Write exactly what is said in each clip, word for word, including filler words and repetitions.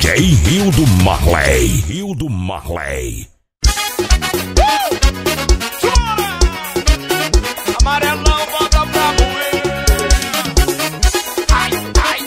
J Rio do Marley. Rio do Marley. Amarelão, bota pra moer. Ai, ai.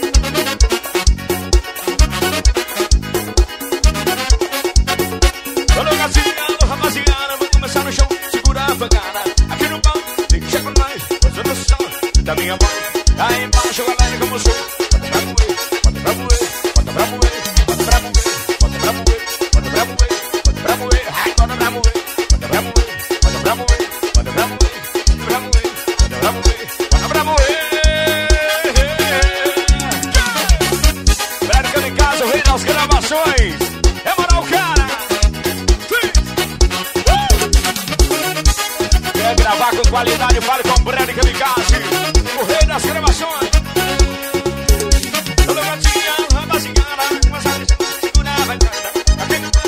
Tô logazinhando, rapaziada. Vou começar no chão, segurar a pancada. Aqui no pau, deixa com nós. Você no chão, da minha mão. Aí embaixo, galera, como sou. Bota pra moer, bota pra moer, bota pra moer, bota pra moer, bota pra moer, bota pra moer, bota pra moer, ai, bota pra moer, bota pra moer, bota pra moer, bota pra moer. Bota pra moer. Fred Cano em casa, o rei das gravações. É moral, cara. uh! Quer gravar com qualidade? Fale com o Fred Cano em casa, o rei das gravações. Toda gatinha, rapaziada, uma sala de segurava a cara. Aqui no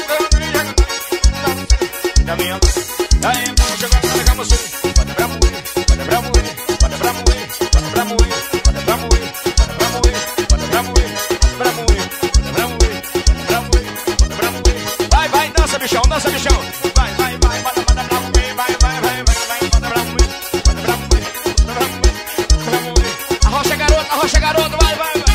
da minha mão. Aí embaixo, agora como sou. Bota pra moer. Bota pra moer, bota pra moer, bota pra moer, bota pra moer, bota pra moer, bota pra moer, bota pra moer, bota pra moer, bota pra moer, bota pra moer. Vai, vai, dança, bichão, dança, bichão. Vai, vai, vai, bota, bota pra moer, vai, vai, vai, vai, vai, bota pra moer, bota pra moer, bota pra moer, bota pra moer. Arrocha, garoto, arrocha, garoto, vai, vai, vai.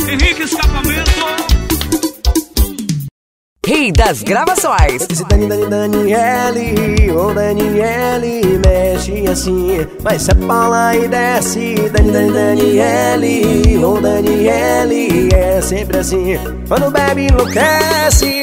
Henrique Escapamento. Rei das gravações. Esse Dani, Dani, Daniele, ô Daniele, mexe assim. Mas se é Paula e desce, Dani, Dani, Daniele, ô Daniele, é sempre assim. Quando bebe enlouquece.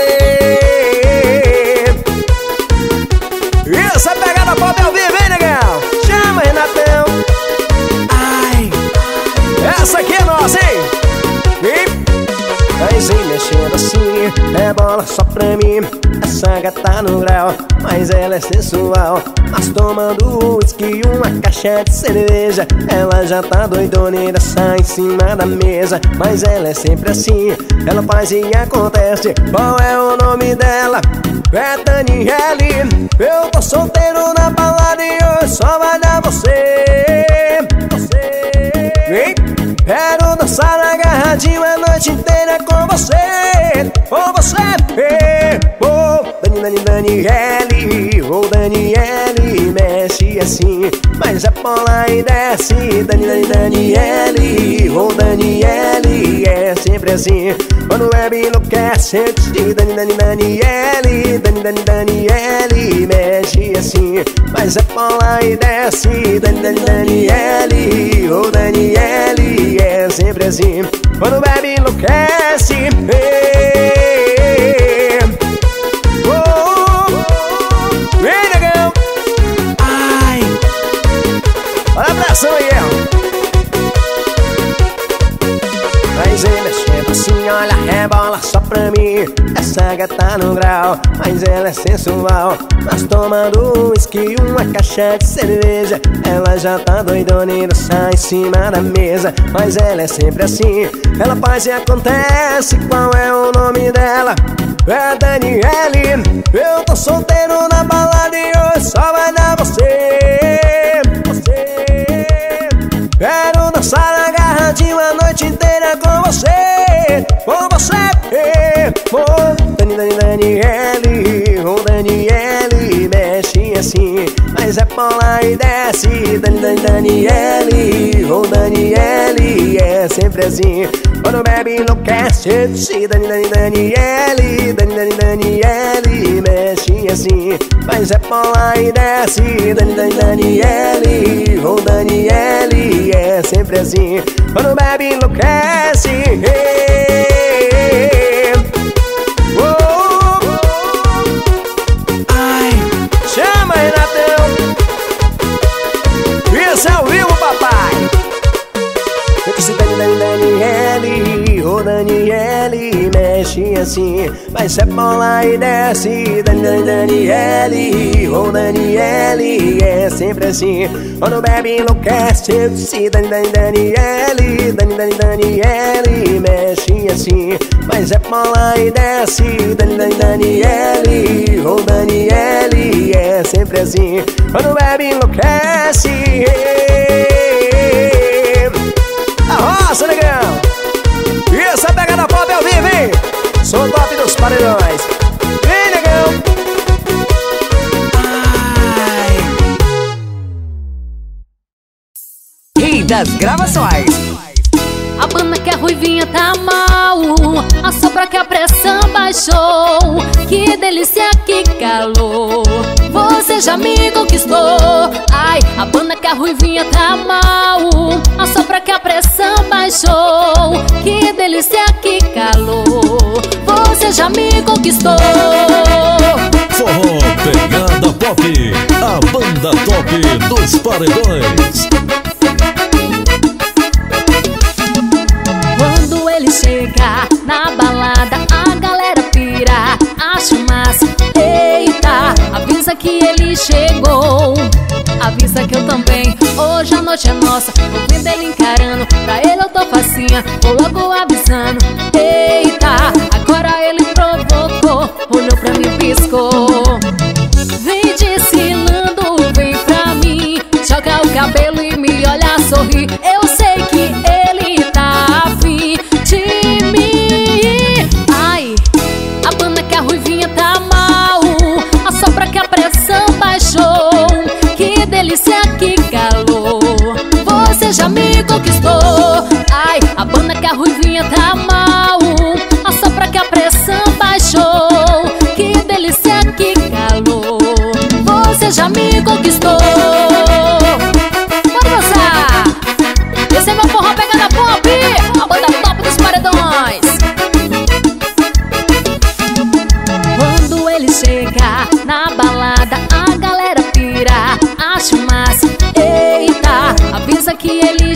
Essa pegada pop ao vivo, hein, negão? Chama, Renatão. Ai, essa aqui é nossa, hein? E... mas vem mexendo assim, é bola só pra mim. Essa gata no grau, mas ela é sensual. Mas tomando uísque e uma caixa de cerveja, ela já tá doidona e dança em cima da mesa. Mas ela é sempre assim, ela faz e acontece. Qual é o nome dela? É Daniele. Eu tô solteiro na balada e hoje só vai dar você. Você, hein? Quero dançar agarradinho a noite inteira com você, com você. Oh, Dani, Dani, Daniele, oh Daniele, mexe assim, mas é Paula e desce. Dani, Dani, Daniele, oh Daniele, é sempre assim. Quando bebe enlouquece, Dani, Dani, Daniele, Dani, Dani, Daniele, mexe assim, mas é Paula e desce. Dani, Dani, Daniele, oh Daniele, é sempre assim. Quando bebe enlouquece. Hey, oh, vem, negão. Ai, olha a pressão aí, ó. Mas ele mexendo assim, olha, rebola só pra mim. Essa gata no grau, mas ela é sensual. Mas tomando uísque e uma caixa de cerveja, ela já tá doidona e dança em cima da mesa. Mas ela é sempre assim, ela faz e acontece. Qual é o nome dela? É Daniele. Eu tô solteiro na balada e hoje só vai dar você. Você, quero dançar agarradinho a noite inteira com você, com você. Oh, Dani, Dani, Daniele, oh Daniele, mexe assim, mas é Paula e desce. Dani, Dani, Daniele, oh Daniele, é sempre assim. Quando bebe enlouquece, Dani, Dani, Daniele, Dani, Dani, Daniele, mexe assim, mas é Paula e desce. Dani, Dani, Daniele, oh Daniele, é sempre assim. Quando bebe enlouquece. Chama, Renatão. Isso é ao vivo, papai. Eu disse Dani, Dani, Daniele, oh Daniele, mexe assim, mas é Paula e desce. Dani, Dani, Daniele, oh Daniele, é sempre assim. Quando bebe enlouquece, eu disse Dani, Dani, Daniele, Dani, Dani, Daniele, mexe assim, mas é Paula e desce. Dani, Dani, Daniele, oh Daniele, é sempre assim. Quando bebe enlouquece. A roça, negão. Isso é pegada pop ao vivo, hein? Sou o top dos paredões. Vem, negão. Ai. Rei das gravações. A banda que é ruivinha tá mal, a sobra que a pressão baixou. Que delícia, que calor, você já me conquistou. Ai, a banda que a ruivinha tá mal, a sobra que a pressão baixou. Que delícia, que calor, você já me conquistou. Forró Pegada Pop, a banda top dos paredões. Quando ele chega na balada, a galera pira, acha massa. Eita, avisa que ele chegou, avisa que eu também. Hoje a noite é nossa, tô vendo ele encarando. Pra ele eu tô facinha, vou logo avisando. Eita, agora ele provocou, olhou pra mim e piscou. Vem desfilando, vem pra mim, joga o cabelo e me olha sorrir. Eu sei que ele tá afim de mim. Ai, a banda que a ruivinha tá mal, a sobra que a pressão baixou. Que delícia, que calor, você já me conquistou. Ai, a banda que a ruivinha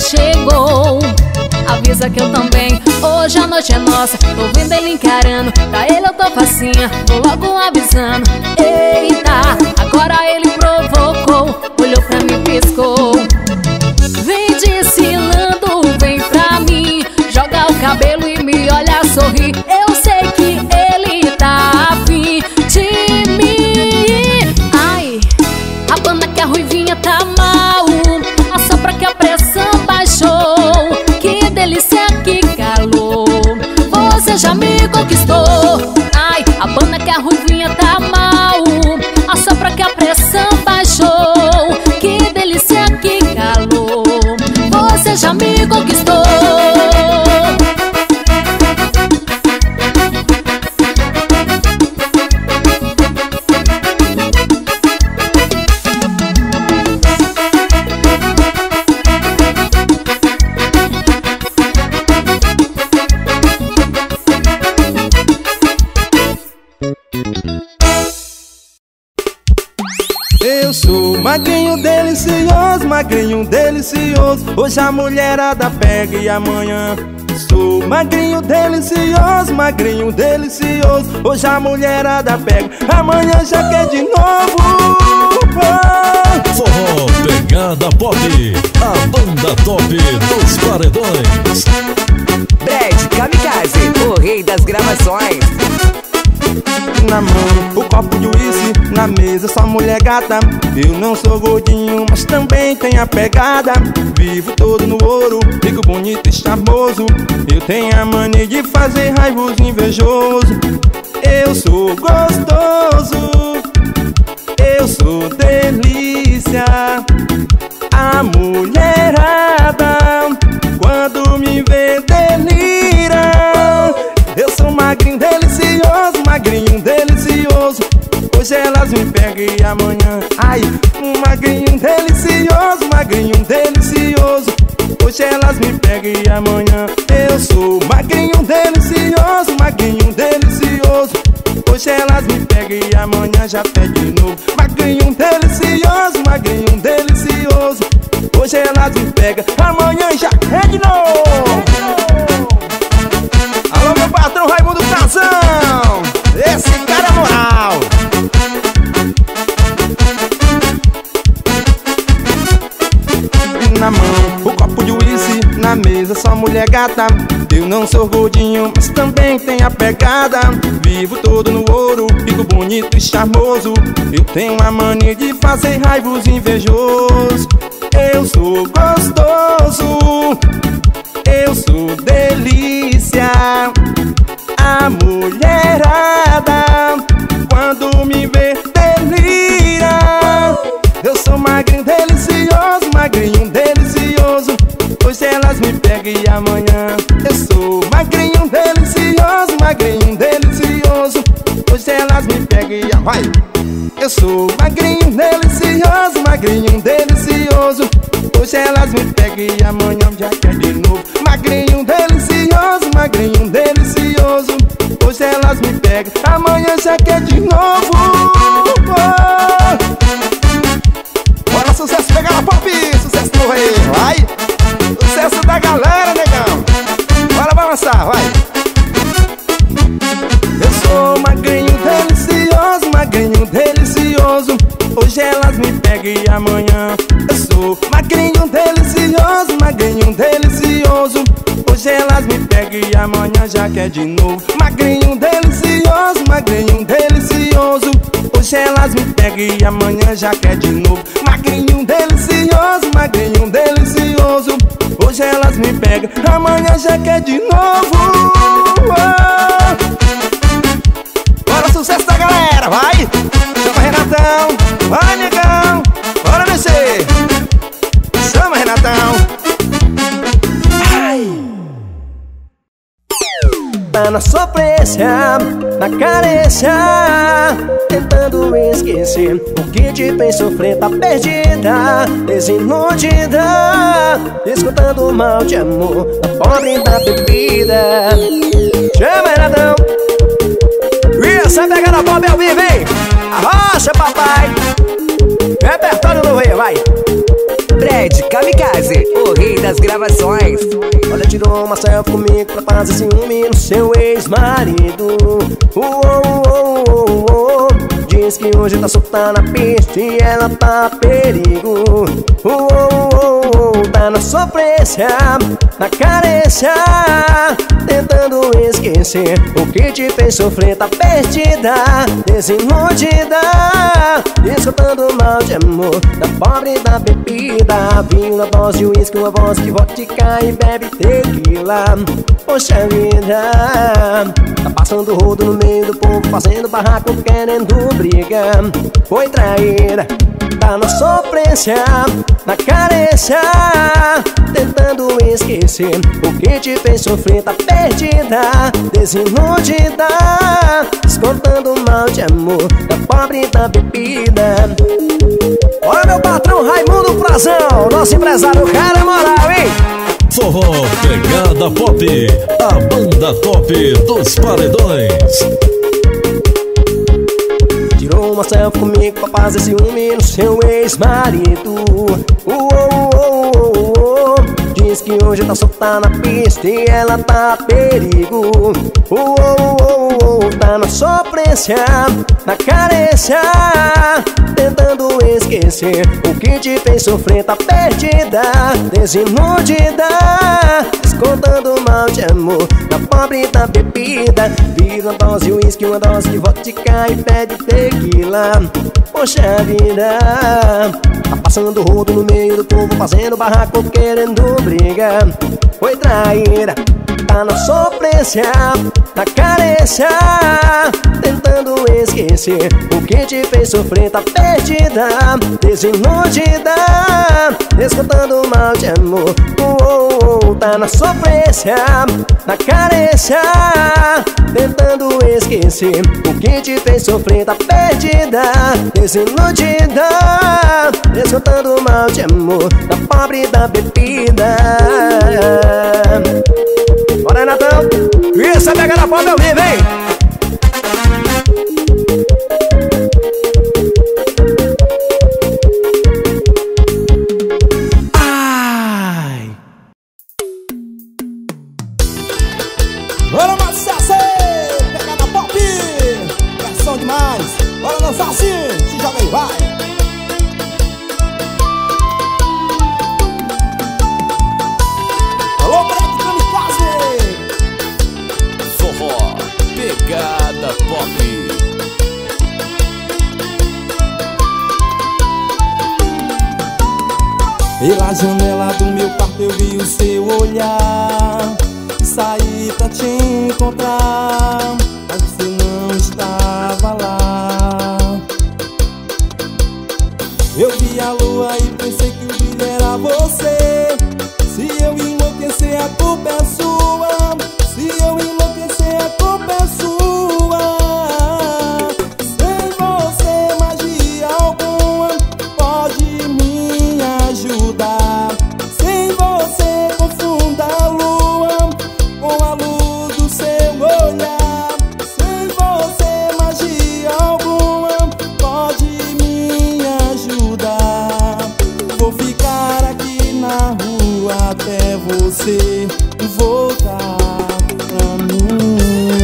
chegou. Avisa que eu também, hoje a noite é nossa. Tô vendo ele encarando, pra ele eu tô facinha. Vou logo avisando, eita, agora ele provocou. Olhou pra mim, piscou. Vem desfilando, vem pra mim. Joga o cabelo e me olha sorrir. Eu sei que ele tá afim de mim. Ai, a banda que a ruivinha tá mal. Assopra que a pressão baixou. Que delícia, que calor. Você já me conquistou. Ai, a banda que a ruivinha tá mal. Assopra que a pressão baixou. Que delícia, que calor. Você já me conquistou. Eu sou magrinho delicioso, magrinho delicioso. Hoje a mulherada pega e amanhã sou magrinho delicioso, magrinho delicioso. Hoje a mulherada pega, amanhã já quer de novo. Forró Pegada Pop, a banda top dos paredões. Brad Kamikaze, o rei das gravações. Na mão, o copo de uísque, na mesa só mulher gata. Eu não sou gordinho, mas também tenho a pegada. Vivo todo no ouro, fico bonito e charmoso. Eu tenho a mania de fazer raiva os invejosos. Eu sou gostoso, eu sou delícia. A mulherada, quando me vê, delira. Eu sou magrinho delicioso, magrinho delicioso. Hoje elas me pegam e amanhã, ai, um magrinho delicioso, magrinho delicioso. Hoje elas me pegam e amanhã eu sou magrinho delicioso, magrinho delicioso. Hoje elas me pegam e amanhã já pede de novo. Magrinho delicioso, magrinho delicioso. Hoje elas me pegam, amanhã já quer de novo. Alô, meu patrão Raimundo Casão, esse cara é moral. Na mão, o copo de uísque, na mesa só mulher gata. Eu não sou gordinho, mas também tenho a pegada. Vivo todo no ouro, fico bonito e charmoso. Eu tenho a mania de fazer raiva os invejosos. Eu sou gostoso, eu sou delícia. A mulherada, quando me vê, delira. Eu sou magrinho delicioso, magrinho delicioso. Hoje elas me pegam e amanhã eu sou magrinho delicioso, magrinho delicioso. Hoje elas me pegam e vai. Eu sou magrinho delicioso, magrinho delicioso. Hoje elas me pegam e amanhã já quer de novo. Magrinho delicioso, magrinho delicioso. Hoje elas me pegam, amanhã já quer de novo. Bora, sucesso, Pegada Pop, sucesso do rei, vai. Sucesso da galera, negão. Bora balançar, vai. Eu sou magrinho delicioso, magrinho delicioso. Hoje elas me pegam e amanhã eu sou magrinho delicioso, magrinho delicioso. Hoje elas me pegam e amanhã já quer de novo. Magrinho delicioso, magrinho delicioso. Hoje elas me pegam e amanhã já quer de novo. Magrinho delicioso, magrinho delicioso. Hoje elas me pegam, amanhã já quer de novo. Bora, sucesso da galera, vai! Chama Renatão, vai, negão, bora descer. Chama Renatão. Ai. Tá na sofrência, na carência, tentando esquecer o que te fez sofrer. Tá perdida, desiludida, escutando mal de amor, a pobre da bebida. Chama Renatão. Isso é Pegada Pop ao vivo, hein? Arrocha, papai. Repertório do rei, vai. Brad Ted Kamikaze, o rei das gravações. Olha, tirou uma selfie comigo pra fazer ciúme no seu ex-marido. Uou, uou, uou, uou. Diz que hoje tá solta na pista e ela tá perigo. Uou, uou, uou. Tá na sofrência, na carência, tentando esquecer o que te fez sofrer. Tá perdida, desiludida, escutando mal de amor da pobre da bebida. Vinho na dose de uísque, uma voz que vodka e bebe tequila. Poxa vida, tá passando rodo no meio do povo, fazendo barraco, querendo briga. Foi traíra, tá na sofrência, na carência, tentando esquecer o que te fez sofrer. Tá perdida, desiludida, escutando mal de amor da pobre da bebida. Olha meu patrão Raimundo Frazão, nosso empresário, cara moral, hein? Forró Pegada Pop, a banda top dos paredões. Tirou uma selfie comigo pra fazer ciúme no seu ex-marido. Uou, uou, uou, uou. Diz que hoje tá solta na pista e ela tá perigo. Uou, uou, uou. Tá na sofrência, na carência, tentando esquecer o que te fez sofrer. Tá perdida, desiludida, escutando mal de amor da pobre da bebida. Vira uma dose de uísque, uma dose de vodka e pede tequila. Poxa vida, tá passando rodo no meio do povo, fazendo barraco, querendo briga. Foi traíra, tá na sofrência, na carência, tentando esquecer o que te fez sofrer. Tá perdida, desiludida, escutando mal de amor. Uou, uou, tá na sofrência, na carência, tentando esquecer o que te fez sofrer. Tá perdida, desiludida, escutando mal de amor da pobre da bebida. Bora, Natão! Isso é pegar na palma ao vivo, hein? Ai! Bora, Marcelo! Pega na pop! Pressão demais! Bora dançar assim! Se joga aí, vai! Alô, Ted Kamikaze! Forró Pegada Pop. Pela janela do meu quarto eu vi o seu olhar. Saí pra te encontrar, mas você não estava lá. Eu vi a lua e pensei que o brilho era você. Se eu enlouquecer a culpa é sua. Se eu enlouquecer a culpa é sua. Sem você magia alguma pode me ajudar. Sem você confunda a lua com a luz do seu olhar. Sem você magia alguma pode me ajudar. Vou ficar aqui na rua até você voltar pra mim.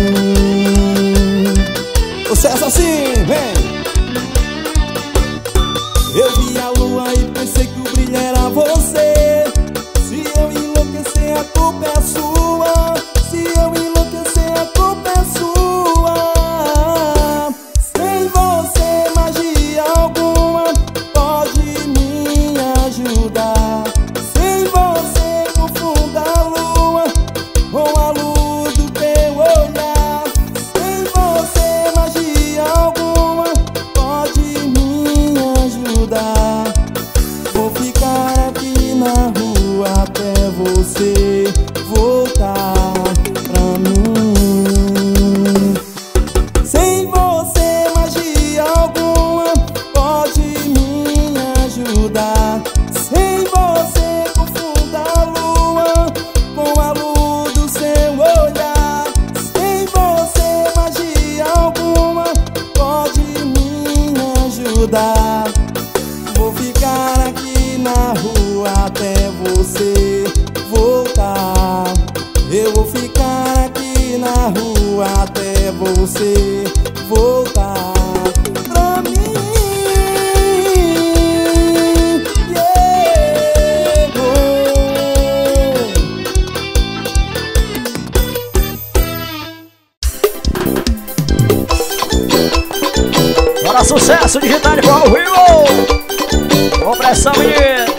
Sucesso assim, vem! Eu vi a lua e pensei que o brilho era você. Se eu enlouquecer a culpa é sua. Se eu enlouquecer a culpa é sua. Sem você magia alguma pode me ajudar. Sem você confunda a lua com a luz do teu olhar. Sem você magia alguma pode me ajudar. Vou ficar aqui na rua até você voltar pra mim. Sem você magia alguma pode me ajudar. Sem você confunda a lua com a luz do seu olhar. Sem você magia alguma pode me ajudar. Vou ficar aqui na rua sucesso digital de forró Rio. Com pressão, menino.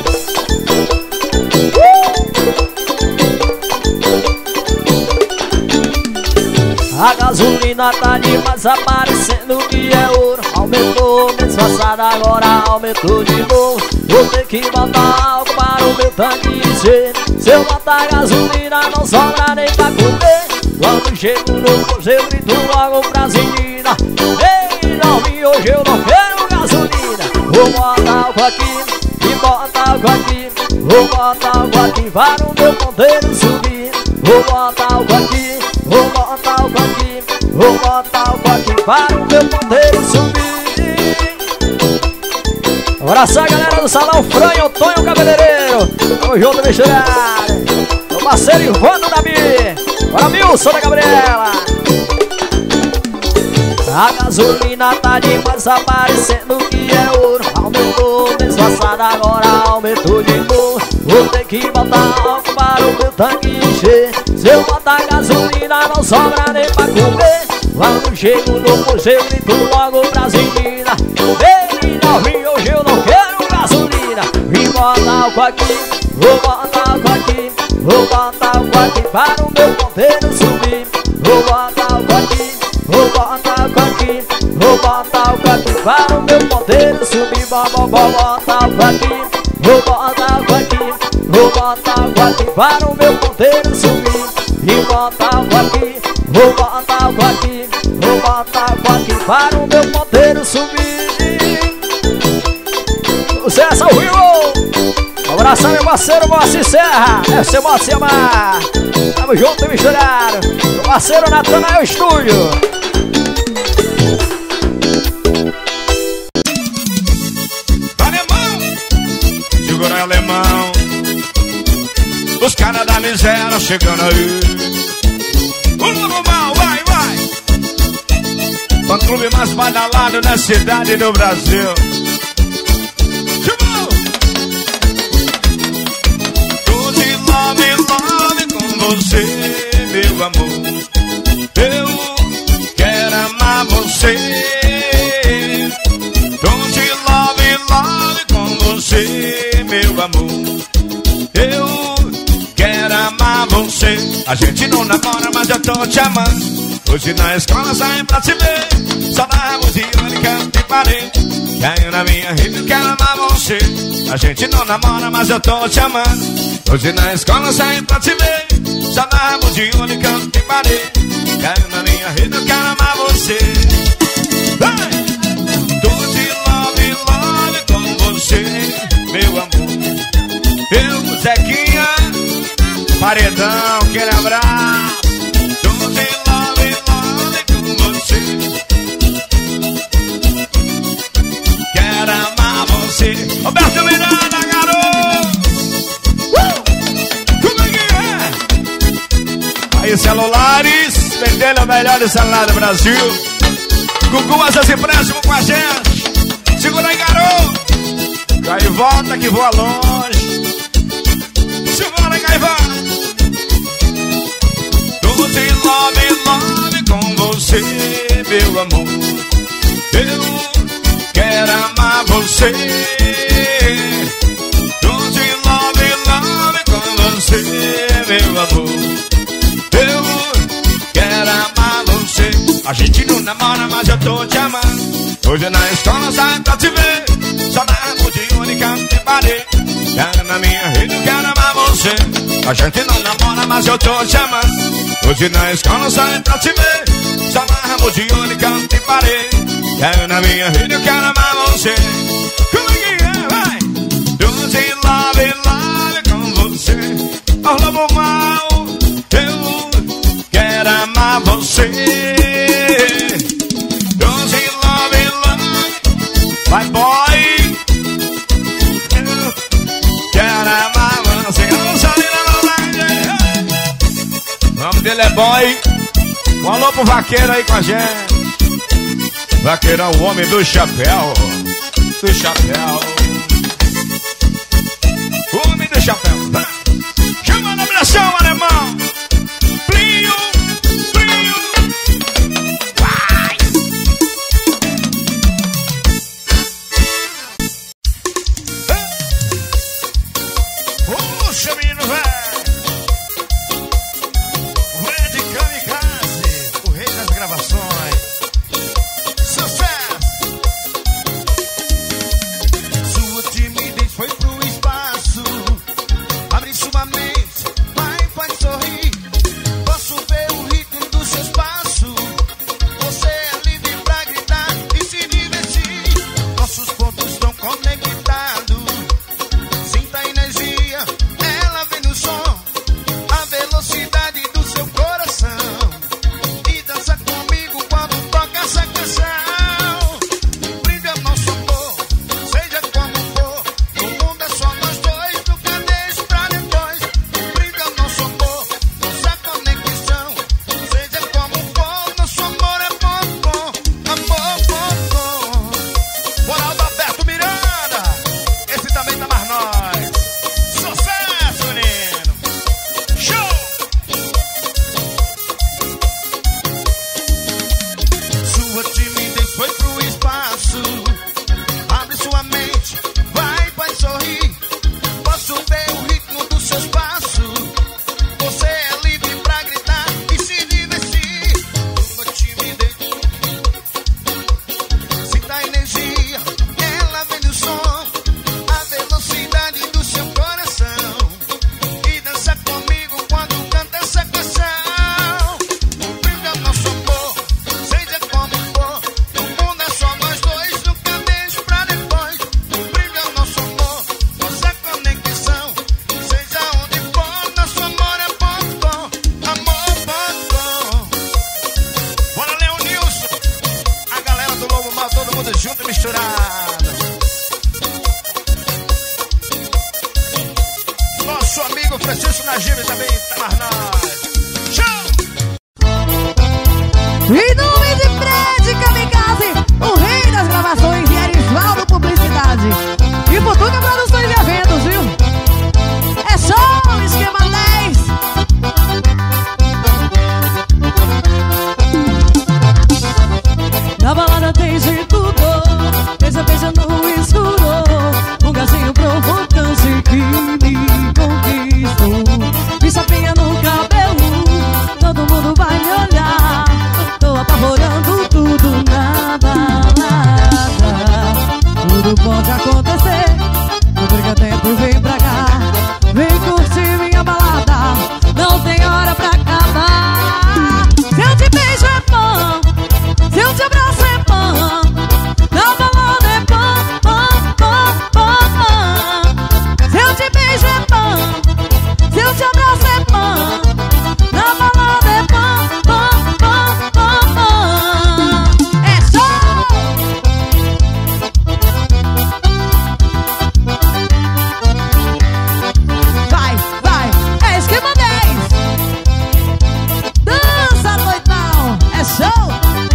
A gasolina tá demais, aparecendo que é ouro. Aumentou mês passado, agora aumentou de novo. Vou ter que botar algo para o meu tanque encher. Se eu botar gasolina não sobra nem pra comer. Quando chego no posto eu grito logo pras meninas: ei, novinho, hoje eu não quero gasolina. Vou botar algo aqui e botar algo aqui. Vou botar algo aqui para o meu ponteiro subir. Vou botar algo aqui, vou botar algo aqui. Vou botar algo aqui para o meu ponteiro subir. Abraçar a galera do Salão Franho, Tonho Cabeleireiro. Tamo junto, misturado. Meu parceiro Ivano Davi. Bora, Milson da Gabriela. A gasolina tá demais, aparecendo que é ouro. Aumentou mês passado, agora aumentou de novo. Vou ter que botar algo para o meu tanque encher. Se eu botar gasolina não sobra nem pra comer. Quando chego no posto eu grito logo pras meninas: ei, novinho, hoje eu não quero gasolina. Me bota algo aqui, vou botar algo aqui. Vou botar algo aqui para o meu ponteiro subir. Vou botar algo aqui, vou botar algo aqui. Vou botar algo aqui para o meu ponteiro subir. Vou botar algo aqui, vou botar algo aqui. Vou botar algo aqui para o meu ponteiro subir. E botar algo aqui, vou botar algo aqui. Vou botar algo aqui para o meu ponteiro subir. Sucesso ao Rio! Um abraço, meu parceiro Moacir Serra. É seu Moacir Amar. Tamo junto, misturado. Meu parceiro Natanael Estúdio. Alemão, segura alemão. Os caras da miséria chegando aí. O novo mal, vai, vai. Fã clube mais badalado na cidade do Brasil. Love, love com você, meu amor. Eu quero amar você. Don't love, love com você, meu amor. Eu quero amar você. A gente não namora, mas eu tô te amando. Hoje na escola saem pra te ver. Só damos de olho, canto e parede. Caiu na minha rede, eu quero amar você. A gente não namora, mas eu tô te amando. Hoje na escola saí pra te ver. Só damos de olho, canto e parede. Caiu na minha rede, eu quero amar você. Vai! Tô de love, love com você, meu amor. Eu, Zequinha, Paredão, aquele abraço. Tô de love, love com você. Quero amar você. Roberto Miranda, garoto. Aí, celulares, vendendo o melhor celular do Brasil. Gugu, essas empréstimos com a gente. Segura aí, garoto. Gaivota que voa longe. Segura, Gaivota. Tô de love, love com você, meu amor. Eu quero amar você. Tô de love, love com você, meu amor. Eu quero amar você. A gente não namora, mas eu tô te amando. Hoje na escola sai pra te ver. Só damos de única e parede. Quero na minha rede, eu quero amar você. A gente não namora, mas eu tô te amando. Hoje na escola sai pra te ver. Só damos de única e parede. Quero na minha rede, eu quero amar você. Como é que é, vai? Eu te love, love com você. Ao lobo mal. Eu quero amar você. Don't you love, love. Vai, boy. Eu quero amar você. O nome dele é Boy. Um alô pro vaqueiro aí com a gente. Vaqueirão, o homem do chapéu. Do chapéu. O homem do chapéu. Chama na pressão, alemão. Plinho, plinho. Vai. veja bem, tá mais nós. Show! Em nome de Fred Kamikaze, o rei das gravações, e Erisvaldo Publicidade. E Futuca Produções e Eventos, viu? É só o esquema dez. Na balada tem de tudo, beija, beija no escuro, um gazinho provocante que me conquistou. Me chapinha no cabelo, todo mundo vai me olhar. Tô apavorando tudo na balada. Tudo pode acontecer, não perca tempo e vem pra cá. Vem curtir minha balada, não tem hora pra acabar. Se eu te beijo é pão, se eu te abraço é pão, na balada é pão, pão, pão, pão, pão. Se eu te beijo é pão, se eu te abraço é pão, na balada é pão, pão, pão, pão, pão. É só! Vai, vai, é esquema dez. Dança, doidão, é show!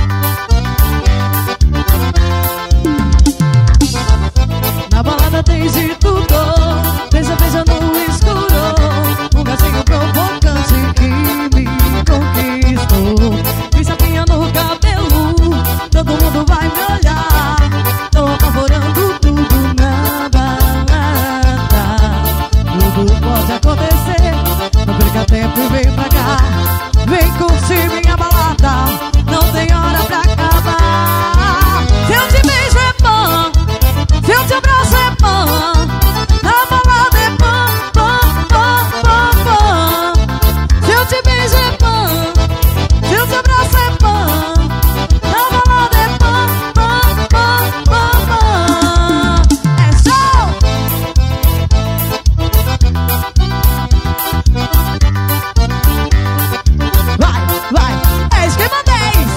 Na balada tem de tudo, beija, beija no escuro, um gatinho provocante que me conquistou. Me chapinha no cabelo, todo mundo vai me olhar. Tô apavorando tudo na balada. Tudo pode acontecer, não perca tempo e vem pra cá. Vem curtir minha balada, não tem hora pra acabar. Se eu te beijo é pão, se eu te abraço é pão, na balada é pão, pão, pão, pão, pão. Se eu te beijo é pão, se eu te abraço é pão, na balada é pão, pão, pão, pão, pão. É show! Vai, vai, é esquema dez.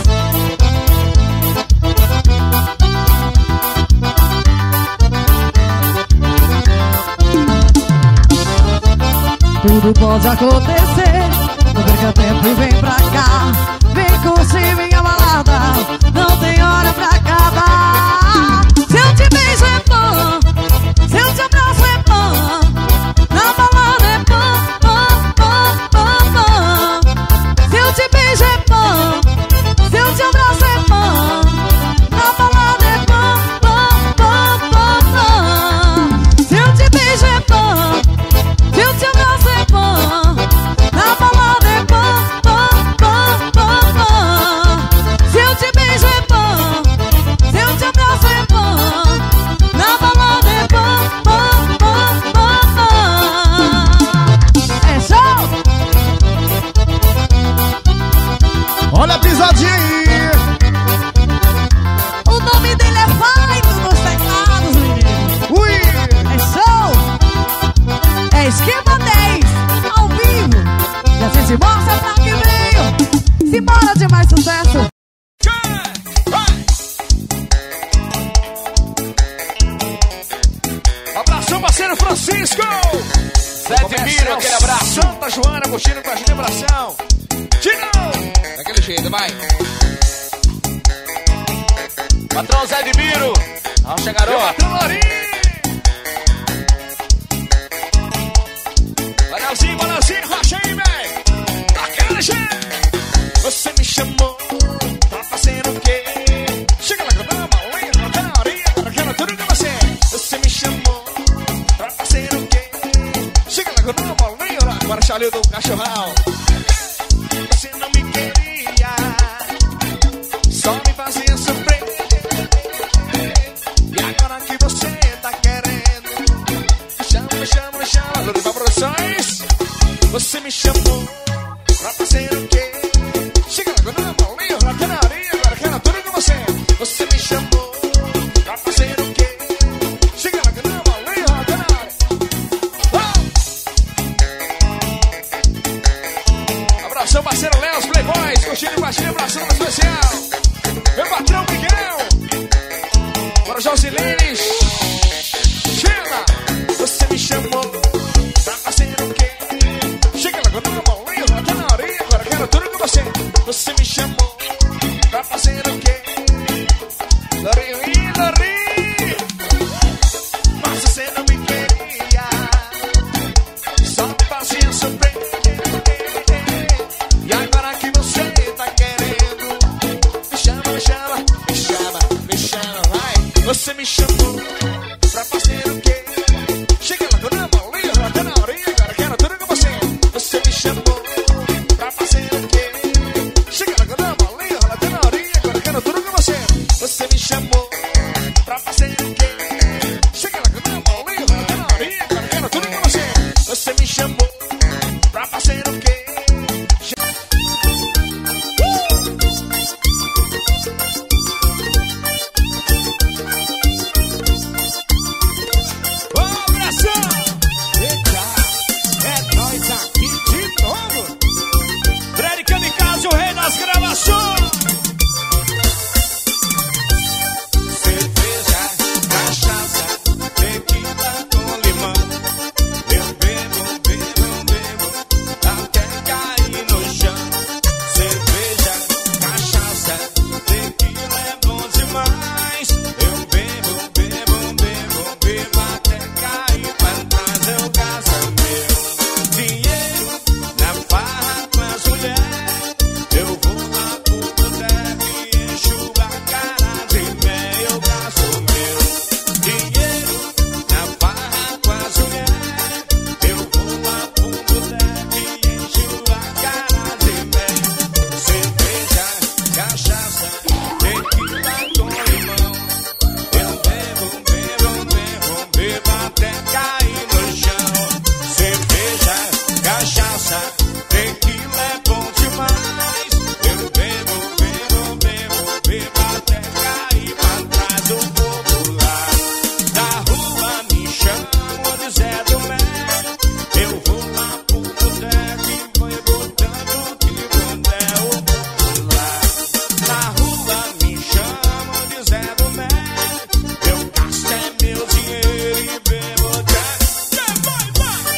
Tudo pode acontecer, não perca tempo e vem pra cá. Vem curtir minha balada, não tem hora pra acabar. Se eu te beijo é pão, se eu te abraço é pão, na balada é pão, pão, pão, pão, pão. Se eu te beijo é pão, se eu te abraço é pão, na balada é pão, pão, pão, pão, pão. Se eu te beijo é pão, se eu te abraço é pão, na balada é pão, pão, pão, pão, pão. Se eu te beijo é pão, se eu te abraço é pão, na balada é pão, pão, pão, pão, pão. É show! Olha a pisadinha aí. O nome dele é Faito nos teclados, menino. Ui. É show! É esquema dez, ao vivo. E a gente mostra pra que veio. Simbora de mais sucesso. Abração, parceiro Francisco. Zé de Miro, aquele abraço. Santa Joana curtindo com a gente, abração. Tino. Daquele jeito, vai. Patrão Zé de Miro. Vamos chegar, garoto. Patrão Lourinho. Manelzinho, Manelzinho, rocha aí, velho. Daquele jeito. Você me chamou pra fazer o quê? Chega lá, grama, lembra, canarinha, agora quero tudo de você. Você me chamou pra fazer o quê? Chega lá, grama, lembra, agora chaleu do cachorrão. Você não me queria, só me fazia sofrer. E agora que você tá querendo, chama, chama, chama, Luriva Produções. Você me chamou pra fazer o quê? Chega lá, grama, lembra, canarinha, agora quero tudo de você. Você me chamou pra fazer o quê? Chega lá, grama, lembra, canarinha. Oh! Abração, parceiro Léo, os Playboys, curtindo com a gente, abração especial. Meu patrão Miguel, para Josilene, chama. Você me chamou pra fazer o quê? Chega tequila é bom demais. Eu bebo, bebo, bebo, bebo até cair pra trás do popular. Da rua me chamam de Zé do Mel. Eu vou lá pro boteco e vou botando que quando é o popular. Na rua me chamam de Zé do Mel. Eu gasto é meu dinheiro e bebo até. Vai, vai,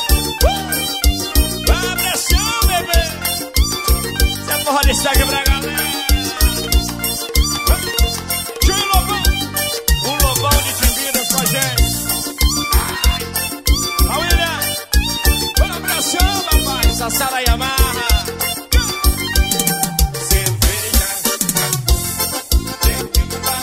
uh! Vai pressão, bebê. Você porra de segue pra galera. Tio Lobão, o Lobão de Timbiras com a gente. A William, vai pressão, papai. Sassara e amarra. Cerveja, tequila.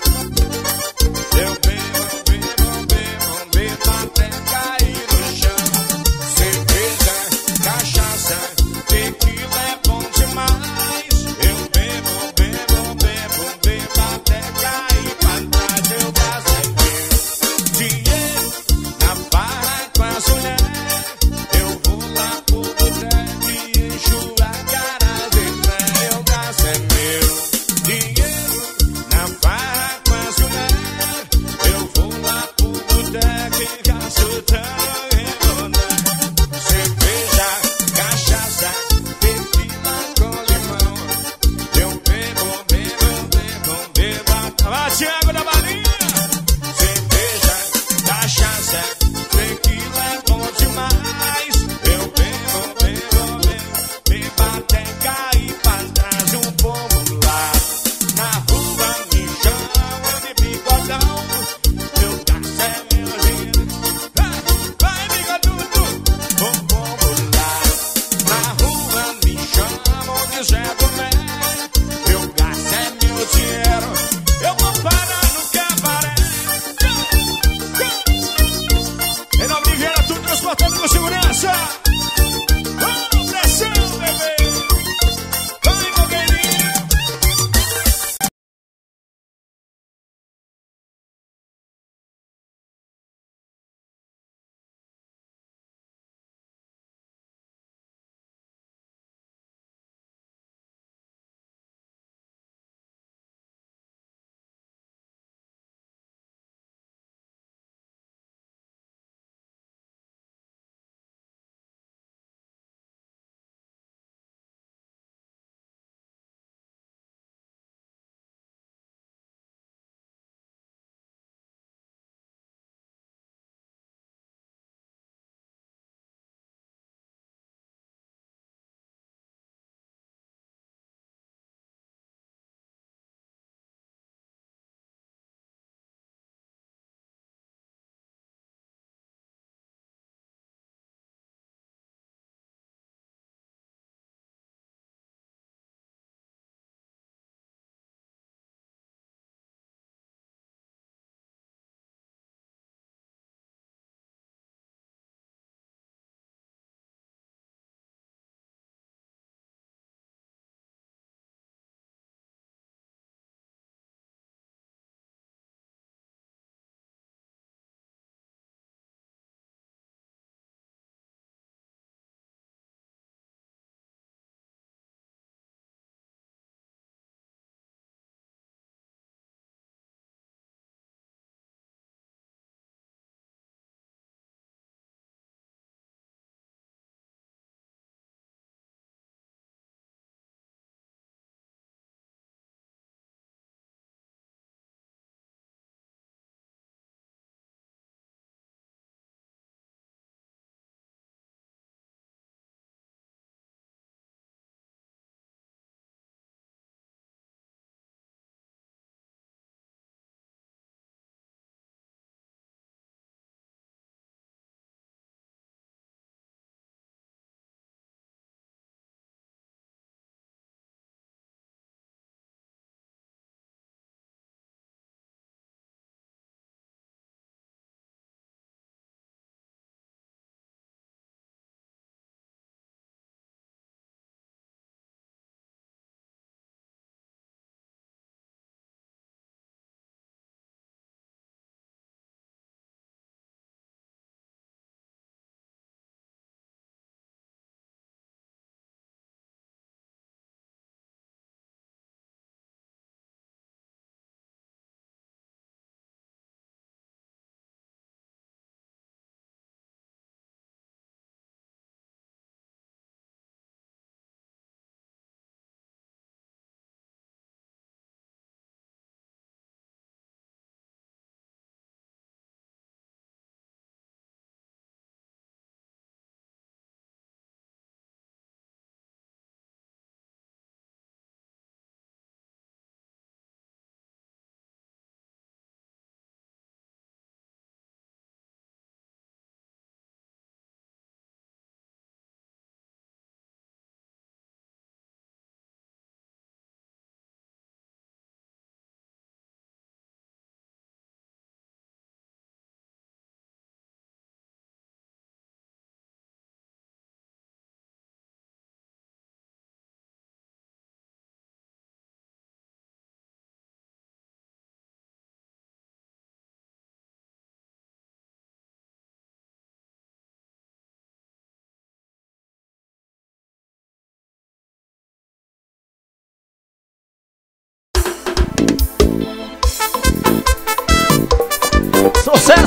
Eu bebo, bebo, bebo, bebo até cair no chão. Cerveja, cachaça, tequila é bom demais. Eu bebo, bebo, bebo, bebo até cair pra trás. Eu gasto dinheiro na barra com as mulheres. Eu vou lá pro boteco e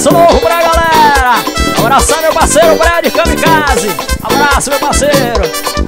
sucesso novo pra galera. Abraçar meu parceiro Brad Kamikaze. Abraço, meu parceiro.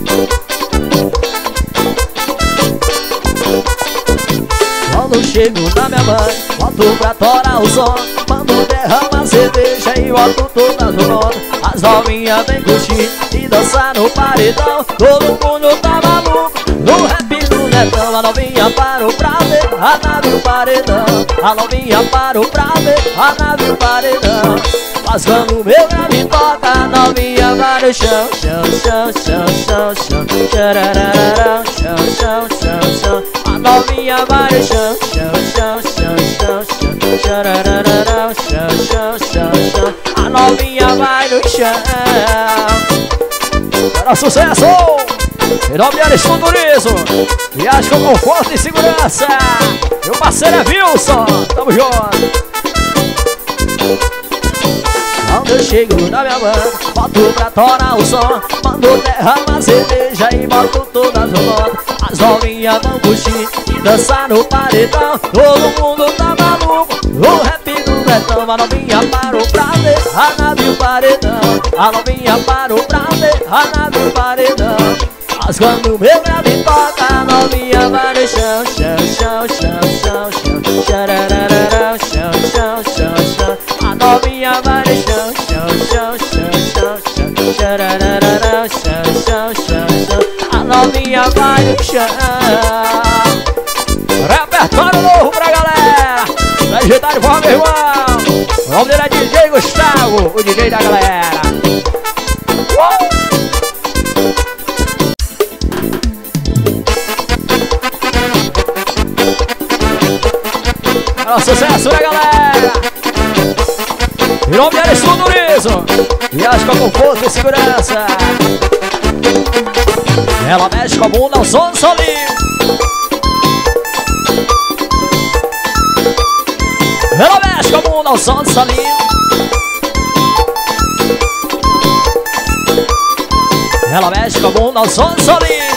Quando chego na minha mãe, boto pra torar o som. Mando derramar cerveja e boto todas no modo. As novinhas vem curtir e dançar no paredão. Todo mundo tá maluco no rap do netão. A novinha parou pra ver a nave do paredão. A novinha parou pra ver a nave do paredão. Mas quando o meu grave toca, a novinha vai no chão. Chão, chão, chão, chão, chão. Tcharararão, chão, chão, chão, chão. A novinha vai no chão. Chão, chão, chão, chão, chão. Tcharararão, chão, chão, chão, chão. A novinha vai no chão. Era sucesso! Imobiliária Estudorismo. Viagem com conforto e segurança. Meu parceiro é Wilson. Tamo junto. Quando eu chego na minha mãe, boto pra torar o som. Mando derramar cerveja e boto todas no modo. As novinhas vão curtir e dançar no paredão. Todo mundo tá maluco no rap do netão. A novinha parou pra ver a nave do paredão. A novinha parou pra ver a nave do paredão. Mas quando o meu grave toca, a novinha vai no chão. Chão, chão, chão, chão, chão. Tcharararão, chão, chão, chão, chão. A novinha vai no chão. Chão, chão, chão, chão, chão. Tcharararão, chão, chão, chão, chão. A novinha vai no chão. Repertório novo pra galera. Vegetário bom, meu irmão. O nome dele é D J Gustavo, o D J da galera. Uh! Sucesso, né, galera? Imobiliária Estudorismo. Viagem com conforto e segurança. Ela mexe com a bunda ao som do solinho. Ela mexe com a bunda ao som do solinho. Ela mexe com a bunda ao som do solinho.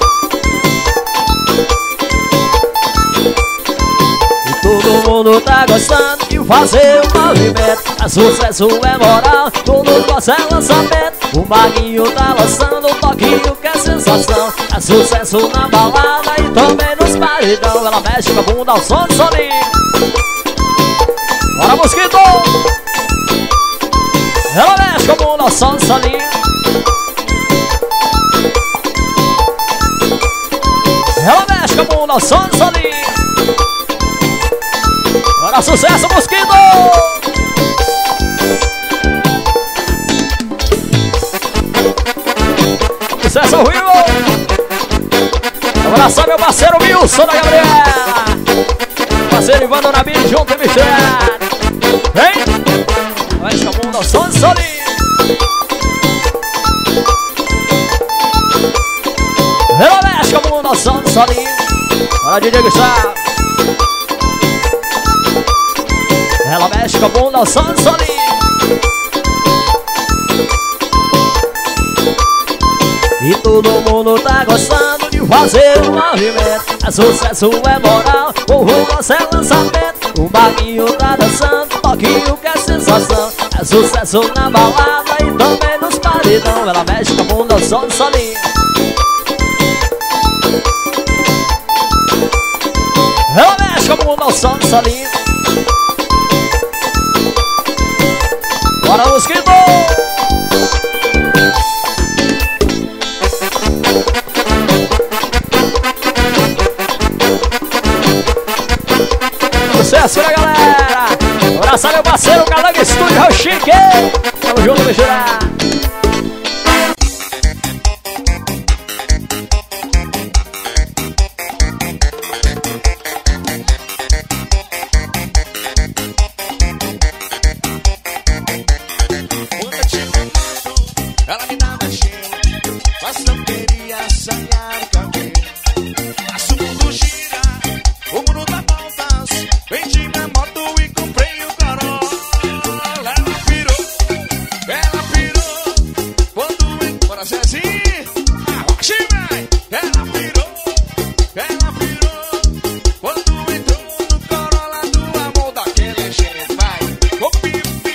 Todo mundo tá gostando de fazer o movimento. É sucesso, é moral, todo gosta é lançamento. O maguinho tá lançando o toquinho que é sensação. É sucesso na balada e também nos paredão. Ela mexe com a bunda ao som do solinho. Bora, mosquito! Ela mexe com a bunda ao som do solinho. Ela mexe com a bunda ao som do solinho. Bora, sucesso, mosquito! Sucesso, Rio! Abraçar meu parceiro Wilson da Gabriela. Parceiro Ivan do Nabi, junto e misturado. Vem! Vai com a bunda ao som do solinho. Ela mexe com a bunda ao som do solinho. Bora, D J Gustavo. Ela mexe com a bunda ao som do solinho. E todo mundo tá gostando de fazer o movimento. É sucesso, é moral, o rosto é lançamento. O baguinho tá dançando, toquinho que é sensação. É sucesso na balada e também nos paredão. Ela mexe com a bunda ao som do solinho. Ela mexe com a bunda ao som do solinho. Bora, mosquito! Sucesso, né, galera? Abraçar meu parceiro, Calango Estúdio, Raul Chique. Tamo junto, misturado. Quando entrou no Corolla do amor daquele jeito, vai. O pipi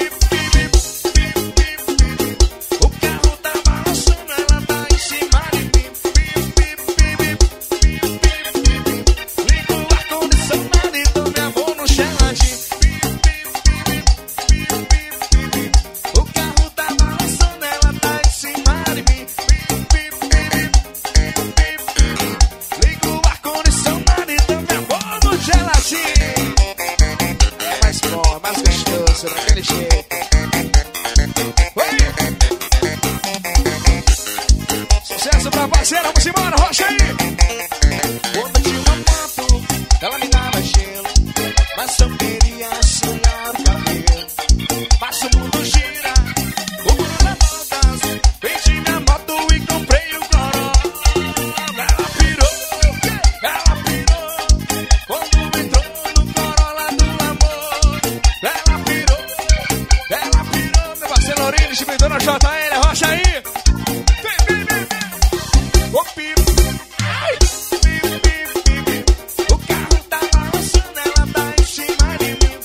abraço pra parceira, vamos embora, rocha aí. Quando tinha uma foto, ela me dava gelo, mas eu queria sonhar o cabelo. Mas o mundo gira, o mundo dá voltas. Vendi minha moto e comprei o Corolla. Ela pirou, ela pirou, quando entrou no Corolla do amor. Ela pirou, ela pirou. Meu parceiro Lourinho, distribuidor na J L, rocha aí. Vem, vem, vem, vem. O pipo, ai, pipo, pipo, pipo. O carro tá balançando, ela tá em cima de mim.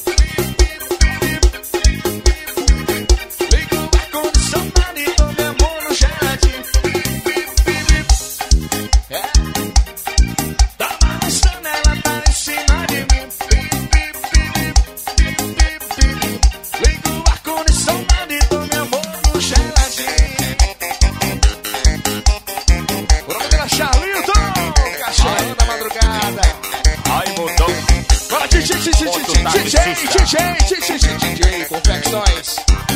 Liga o ar-condicionado e dou meu amor no jardim. É, tá balançando, ela tá em cima de mim. Liga o ar-condicionado e dou meu amor no jardim. O nome dela é Charlito, cachorro da madrugada. Ai, mudou. Bora, D J, D J, D J, D J, D J, D J, Confecções.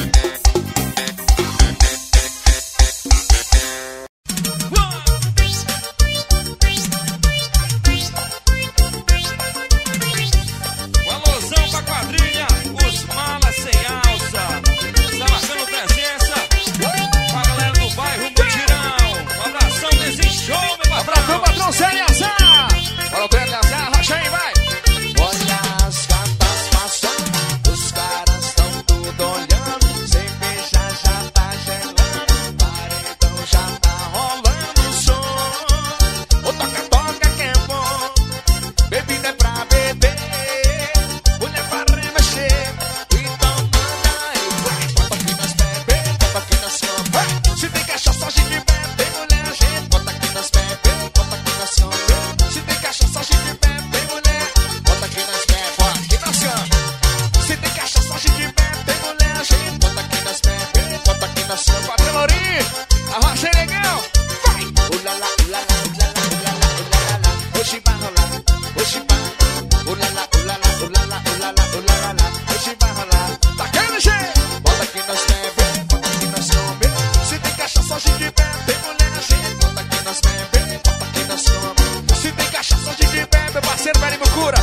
Um alusão pra quadrilha, os malas sem alça. Está marcando presença com a galera do bairro Mutirão. Um abração desse show, meu Abração, patrão. patrão, Zé Azar. Bora, o Zé Azar, rocha aí, vai. Olha as gatas passando, os caras tão tudo olhando. Cerveja já tá gelando, paredão já tá rolando o som. O toca-toca que é bom, bebida é pra beber, mulher pra remexer. Então manda aí, vai, bota aqui nas bebê, bota aqui nas cama. Se tem cachaça, a gente bebe, mulher, a gente bota aqui nas bebê, bota aqui nas cama. Se tem cachaça, a gente bebe, mulher, bota aqui nas bebê, bota aqui nas cama. Se tem cachaça, a gente bebe, mulher, a gente bota aqui nas bebê, bota aqui nas cama. Patrão Lourinho, a rocha é legal. Vai! Ulala, ulala, ulala, ulala, ulala, hoje vai rolar, hoje vai. Ulala, ulala, ulala, ulala, ulala, hoje vai rolar. Daquele jeito. Bota aqui nas bebê, bota aqui nas come. Se tem cachaça, a gente bebe, mulher, a gente bota aqui nas bebê, bota aqui nas come. Se tem cachaça, a gente bebe, meu parceiro Velho Bucura.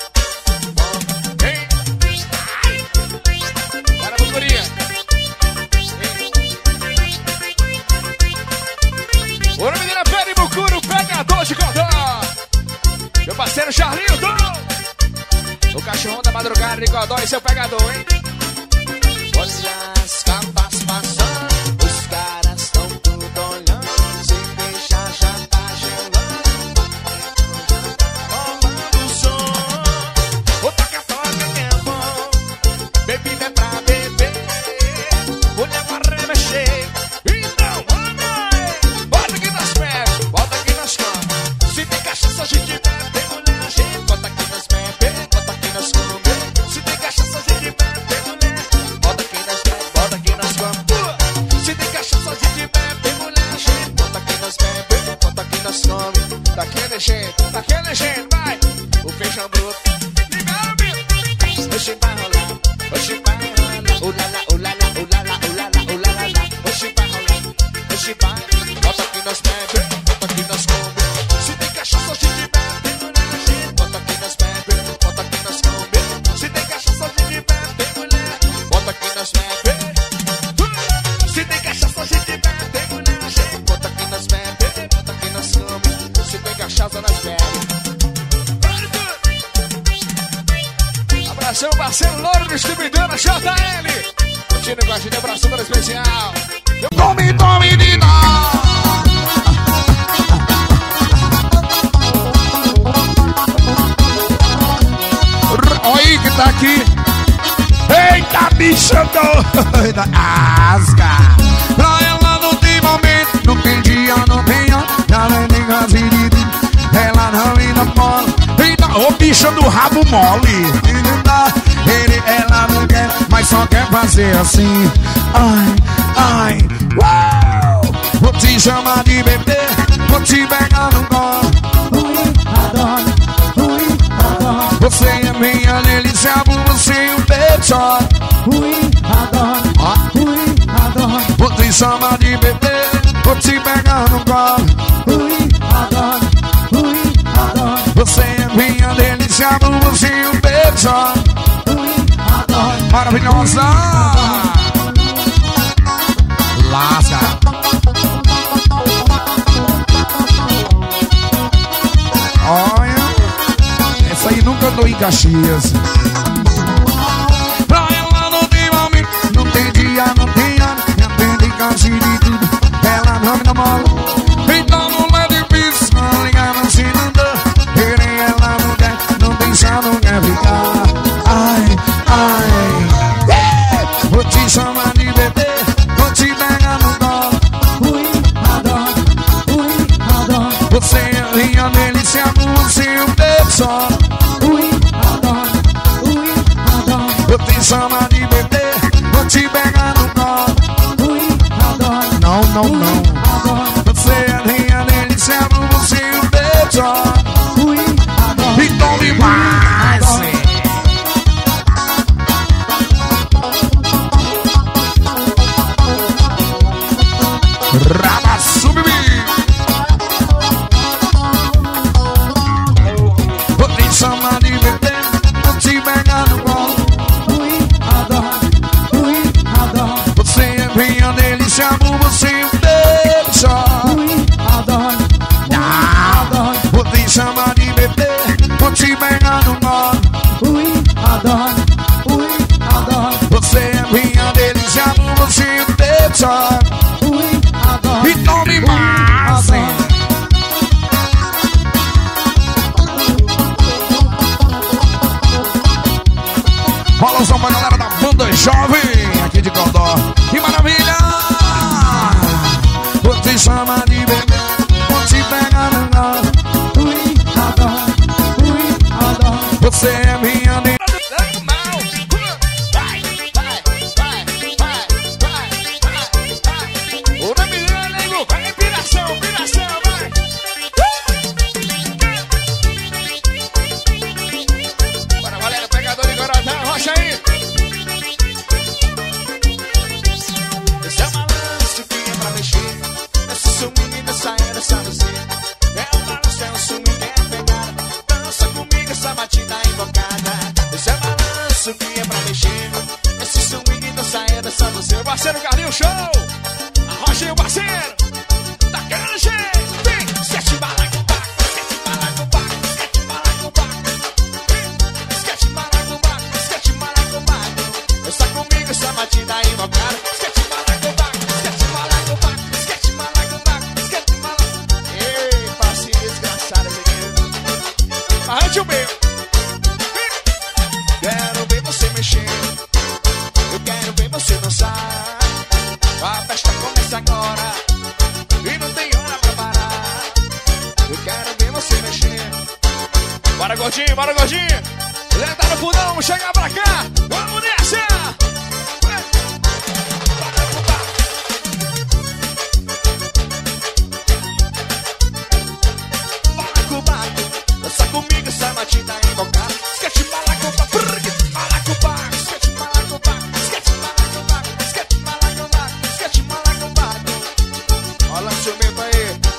Vem. Bora, Bucurinha. O nome dele é Velho Bucura, o pegador de cordão. Meu parceiro Charlinho, o cachorrão da madrugada de Codó e seu pegador, hein? Olha as capas passando, os caras tão tudo olhando. Cerveja já tá gelando, rolando o som. O toca-toca que é bom, bebida é pra beber, mulher pra remexer. Então manda aí, bota aqui nas pernas, bota aqui nas camas. Se tem cachaça, a gente bebe, mulher, a gente bota aqui nas bebê, bota aqui nas camas. Se tem cachaça, a gente bebe, mulher, bota aqui nas bebê, bota aqui nas camas. Se tem cachaça, a gente bebe, mulher, a gente bota aqui nas bebê, bota aqui nas camas. Daquele jeito, daquele jeito, vai. O feijão bruto, hoje vai rolar, hoje vai rolar. Ulala, ulala, ulala, ulala, ulala, hoje vai rolar, hoje vai. Bota aqui nas bebê, bota aqui nas come. Se tem cachaça, a gente bebe, mulher, a gente bota aqui nas bebê, bota aqui nas come. Se tem cachaça, a gente bebe, mulher, bota aqui nas bebê. Se tem cachaça, a gente bebe, mulher, a gente bota aqui nas bebê, bota aqui nas come. Se tem cachaça, nas bebe. Abração, parceiro Louro, distribuidor na J L. Curtindo com a gente, abração todo especial. Tome, tome de nós. Olha aí que tá aqui. Eita, bicha doida. Asca. Pra ela não tem momento, não tem dia, não tem hora. Já nem tem gasolina. Ela não ainda bola. Eita, ô bicha do rabo mole. Ele, ela não quer, mas só quer fazer assim. Ai, ai, uau. Vou te chamar de bebê, vou te pegar no colo. Ui, adoro, ui, adoro. Você é minha delícia, você é um beijo. Ui, adoro, ui, adoro. Vou te chamar de bebê, vou vou te pegar no colo. Ui, adoro, ui, adoro, Você é minha delícia, você e um beijo ui, adoro. maravilhosa. Lasca. Olha, essa aí nunca andou em Caxias. Pra ela não tem nome, não tem dia, não tem ano, não tem dedicação de tudo. Ela não me namora, então não é difícil, não ligar, não se não dá. Querer ela não quer, não tem chá, não quer ficar. Ai, ai, vou te chamar de bebê, vou te pegar no colo. Ui, adoro, ui, adoro, Você é minha delícia, você e um beijo. ui, adoro, ui, adoro, Vou te chamar de bebê, vou te pegar no colo. ui, adoro, Não, não, não. adoro, Você é minha delícia, você e um beijo. ui, adoro. Então demais. Raba subir. Vou te chamar de bebê, vou te pegar no colo. Ui, adoro, ui, adoro, Você é minha delícia, você e um beijo. ui, adoro, adoro, Vou te chamar de bebê, vou te pegar no colo. ui, adoro, ui, adoro, Você é minha delícia, você e um beijo. ui, adoro. E tome mais. Balanção pra galera da banda jovem aqui de Caldó. Que maravilha! Vou te chamar de bebê, vou te pegar no colo. Ui, adoro, ui, adoro, Você é minha delícia. Parceiro Carlinho Show, arrocha aí o parceiro, daquele jeito, vem, sketch balacobaco, sketch balacobaco, sketch balacobaco, sketch balacobaco, sketch balacobaco, dança comigo essa batida invocada, sketch balacobaco, sketch balacobaco, sketch balacobaco, sketch balacobaco, ei, parceiro desgraçado esse aqui, arrante o meu, quero ver você mexer, eu quero ver você dançar. A festa começa agora e não tem hora pra parar. Eu quero ver você mexer. Bora, gordinho, bora, gordinho. Ele tá no fundão, vamos chegar pra cá. Vamos nessa. Balacobaco, dança comigo essa batida invocada. Sketch balacobaco, balacobaco, sketch balacobaco, sketch balacobaco, sketch balacobaco, sketch balacobaco. Olha o lançamento aí.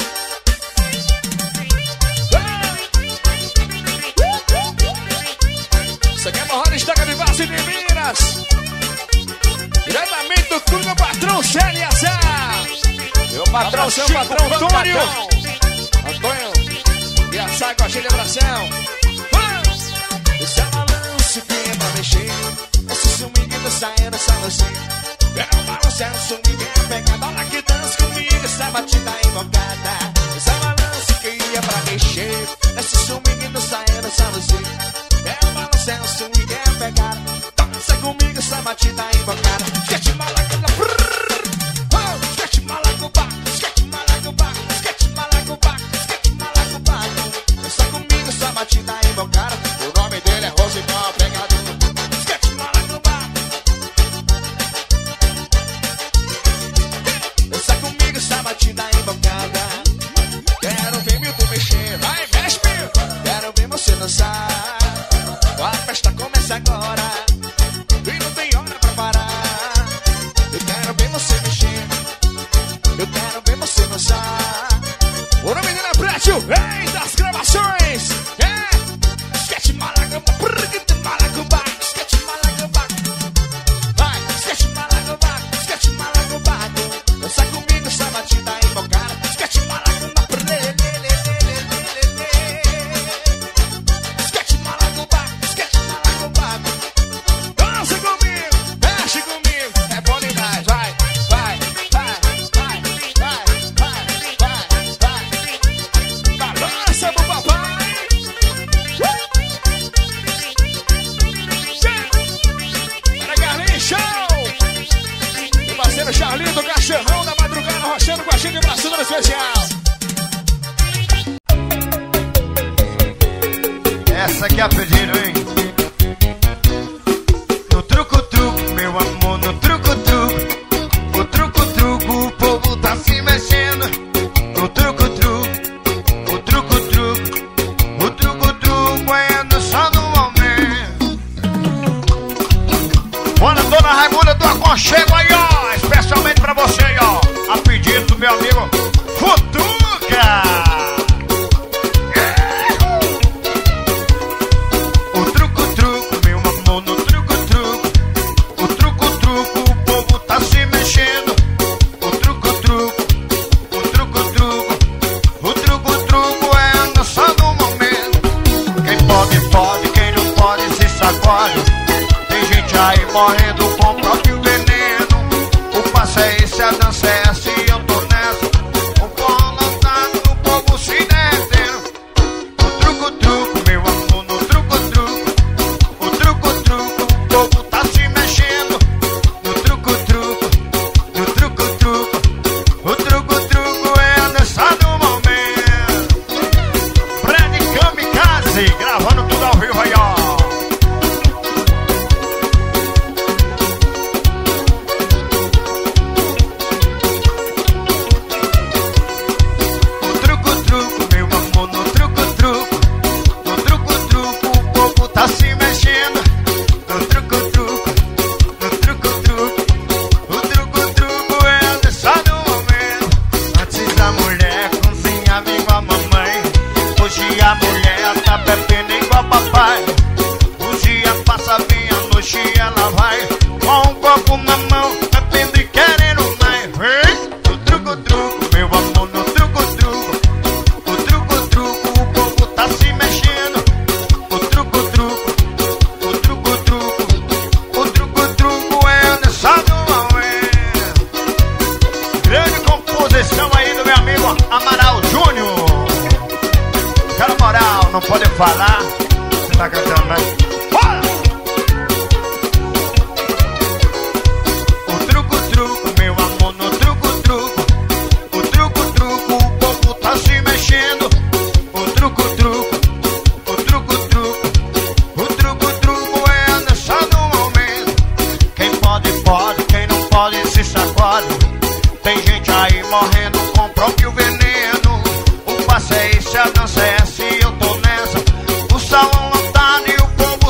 Isso aqui é Morrada Estaca de Várzea de Minas. Diretamente do clube do patrão Célio Assar. Meu patrão, seu patrão Antônio. Antônio e Assar com a cheia de abração. Esse é balanço que é pra mexer. Esse swing da saia dessa você. É o balanço, é o swing, é a pegada. Olha que dança comigo, essa batida invocada. Esse é balanço que é pra mexer. Esse swing da saia dessa você. É o balanço, é o swing, é a pegada. Dança comigo, essa batida invocada. Sketch malacoba, sketch malacoba, sketch malacoba, sketch malacoba, sketch malacoba. Dança comigo, essa batida invocada. O nome dele é Rosimão, pegado. Sketch malacoba. Dança comigo, essa batida invocada. Rádio Rei das Gravações. É, esquete malacamba, brrr, malacamba, esquete malacamba. Vai, esquete malacamba, esquete malacamba. Dança comigo essa batida aí, meu cara. Esquete malacamba, brrr, lê, lê, lê, lê, lê, lê, lê. Esquete malacamba, esquete malacamba. Dança comigo, mexe comigo, é bom demais, vai, vai, vai, vai, vai, vai, vai, vai. Balança pro papai. Para Carlinhos Show. Meu parceiro Charlinho do Cachorrão da Madrugada, rochando com a gente, braço do especial. Essa aqui é a pedido, hein? No truco-truco, meu amor, no truco-truco. O truco-truco, o povo tá se mexendo. No truco-truco, o truco-truco. O truco-truco é no som do momento. Bora, dona Raimunda do Aconchego aí, ó. Especialmente pra você aí, ó. A pedido do meu amigo Futuca. O truco-truco, meu amor, no truco-truco. O truco-truco, o povo tá se mexendo. O truco-truco, o truco-truco. O truco-truco é no som do momento. Quem pode, pode, quem não pode se sacode. Tem gente aí morrendo com o próprio veneno. O passo é esse, a dança é essa e eu tô nessa. O pão lançado, o povo se derretendo. O truco-truco, meu amor, no truco-truco. O truco-truco, o povo tá se mexendo. No truco-truco, no truco-truco. O truco-truco é a dança do momento. Fred Kamikaze, gravando tudo ao vivo aí, ó. O truco-truco, meu amor, no truco-truco. No truco-truco, o povo tá se mexendo. No truco-truco, no truco-truco. O truco-truco é a dança do momento. Antes a mulher cozinhava igual a mamãe. Hoje a mulher tá bebendo igual papai. O dia passa bem, a noite ela vai com um copo na mão, bebendo e querendo mais. Hein? No truco-truco, meu amor, no truco-truco. O truco-truco, o povo tá se mexendo. O truco-truco, o truco-truco. O truco-truco é a dança do momento. Grande composição aí do meu amigo Amaral Júnior. Cara moral, não pode falar. Você tá cantando, né? Bora! O truco-truco, meu amor, no truco-truco. O truco-truco, o povo tá se mexendo. O truco-truco, o truco-truco. O truco-truco é a dança do momento. Quem pode, pode, quem não pode se sacode. Tem gente aí morrendo com o próprio veneno. O passo é esse, a dança é essa e eu tô nessa. O salão lotado e o povo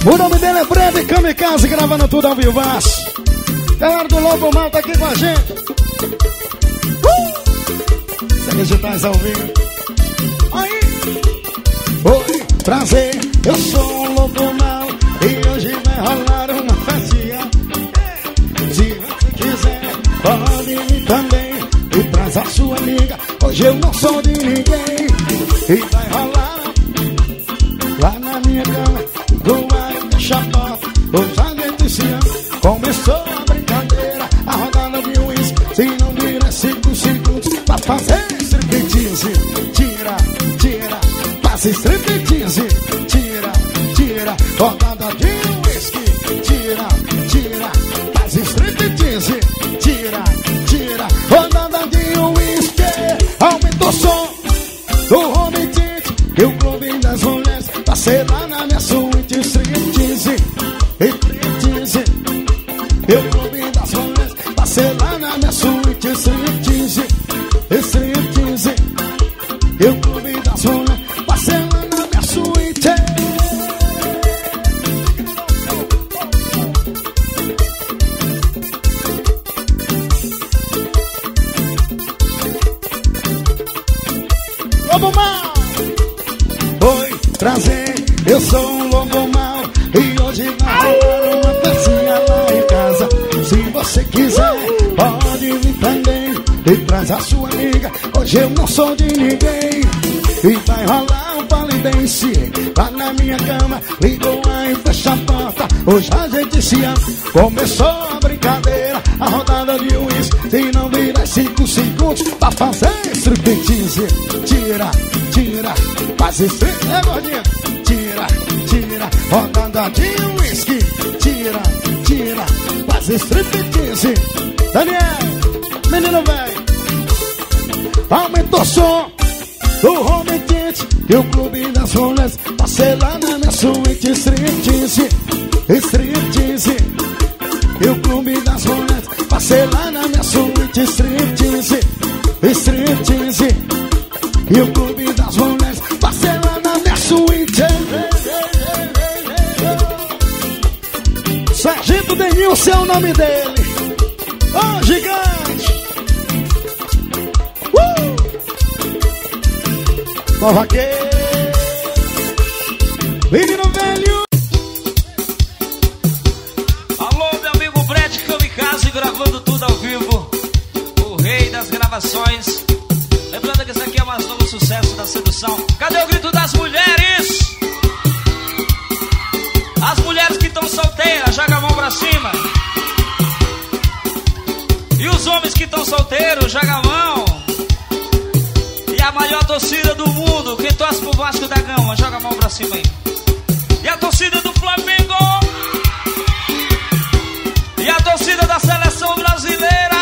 O nome dele é Breve Kamikaze, gravando tudo ao vivaço. Galera do Lobo Mal tá aqui com a gente. Uh! Sem digitais ao vivo. Aí. Oi, prazer, eu sou um Lobo Mal e hoje vai rolar uma festinha. Se você quiser, pode vir também e traz a sua amiga. Hoje eu não sou de ninguém e vai rolar lá na minha cama. Do ar fecha a porta, hoje a gente se ama. Começou a brincadeira, a rodada de uísque. Se não vira cinco segundos pra fazer striptease. Tira, tira, passa striptease. Tira, tira, rodada de uísque. Tira, tira, passa striptease. Tira, tira, rodada de uísque. Aumenta o som do home tent e o clube das mulheres. Passei lá na minha suíte, striptease, striptease. Eu clube das mulheres, passei lá na minha suíte, striptease, striptease. Eu clube das mulheres, passei lá na minha suíte. Lobo Mal! Oi, prazer, eu sou um Lobo Mal e hoje vai rolar uma festinha lá em casa. Se você quiser, pode vir também e traz a sua amiga. Hoje eu não sou de ninguém e vai rolar um polidense lá na minha cama. Ligou aí, fecha a porta, hoje a gente se ama. Começou a brincadeira, a rodada de uísque. Se não virar cinco segundos pra fazer striptease. Tira, tira, faz strip, é gordinha. Tira, tira, rodada de uísque. Tira, tira, faz striptease. Daniel, menino velho, aumenta o som do home tent e o clube das mulheres. Passei lá na minha suíte, striptease, striptease. E o clube das mulheres, passei lá na minha suíte, striptease, striptease. E o clube das mulheres, passei lá na minha suíte. Sargento Denilson é o nome dele. Ô, oh, gigante! Uh! Nova que menino velho. Alô, meu amigo Brad Kamikaze, gravando tudo ao vivo. O rei das gravações. Lembrando que esse aqui é mais novo sucesso da sedução. Cadê o grito das mulheres? As mulheres que estão solteiras, joga a mão pra cima. E os homens que estão solteiros, joga a mão. E a maior torcida do mundo, quem torce pro Vasco da Gama, joga a mão pra cima aí. E a torcida do Flamengo. E a torcida da seleção brasileira.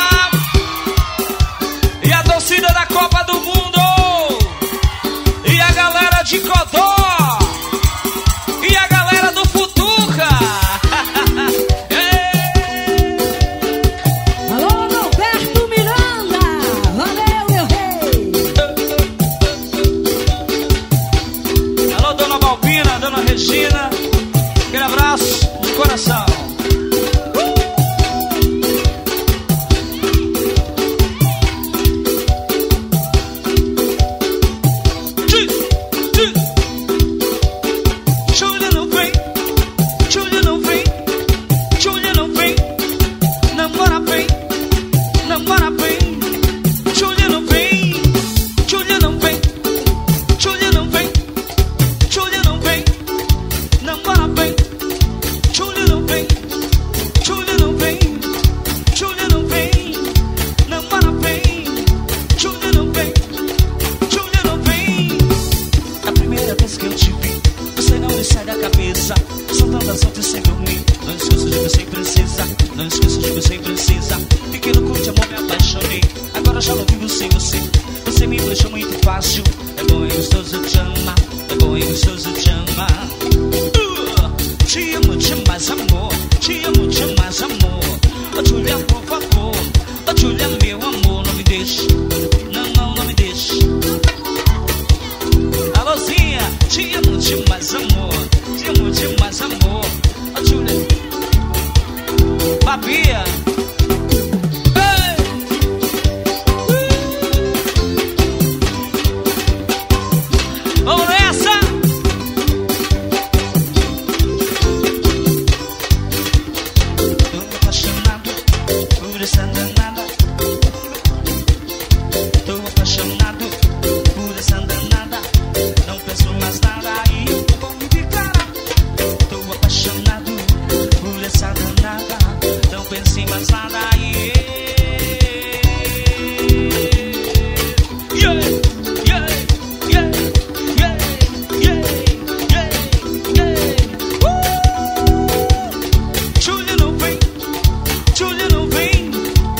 E a torcida da Copa do Mundo. E a galera de Codó. E a galera do Futuca. Alô, Roberto Miranda. Valeu, meu rei. Alô, dona Balbina, dona Regina. Aquele abraço de coração. Alôzinha, te amo demais, amor. Te amo demais, amor. Julia. Babia. Vamos nessa! Tô apaixonado por essa danada. Tô apaixonado por essa danada. Não penso mais nada e vou me declarar. Tô apaixonado por essa danada. Não penso em mais nada e yeah, yeah, yeah. Julia não vem, Julia não vem.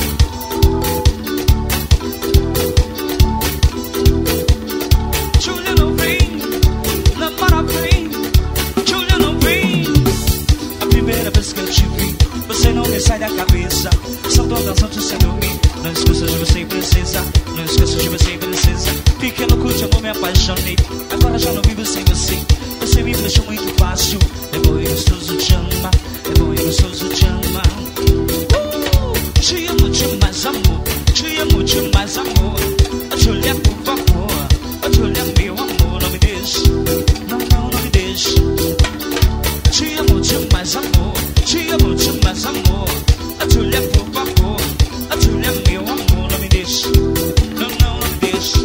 Julia não vem, na parabéns. Julia não vem. A primeira vez que eu te vi, você não me sai da cabeça. São todas noites sem dormir. Não esqueço de você, princesa. Não esqueço de você, princesa. Pequeno curte, eu não me apaixonei. Agora já não vivo sem você. Você me deixou muito fácil. É bom e gostoso te ama. É bom e gostoso te ama. uh, Te amo demais, amor. Te amo demais, amor. A Julia, por favor. A Julia, meu amor, não me deixe. Não, não, não me deixe. Te amo demais, amor. Te amo demais, amor. A Julia, por favor. A Julia, meu amor, não me deixe. Não, não, não me deixe.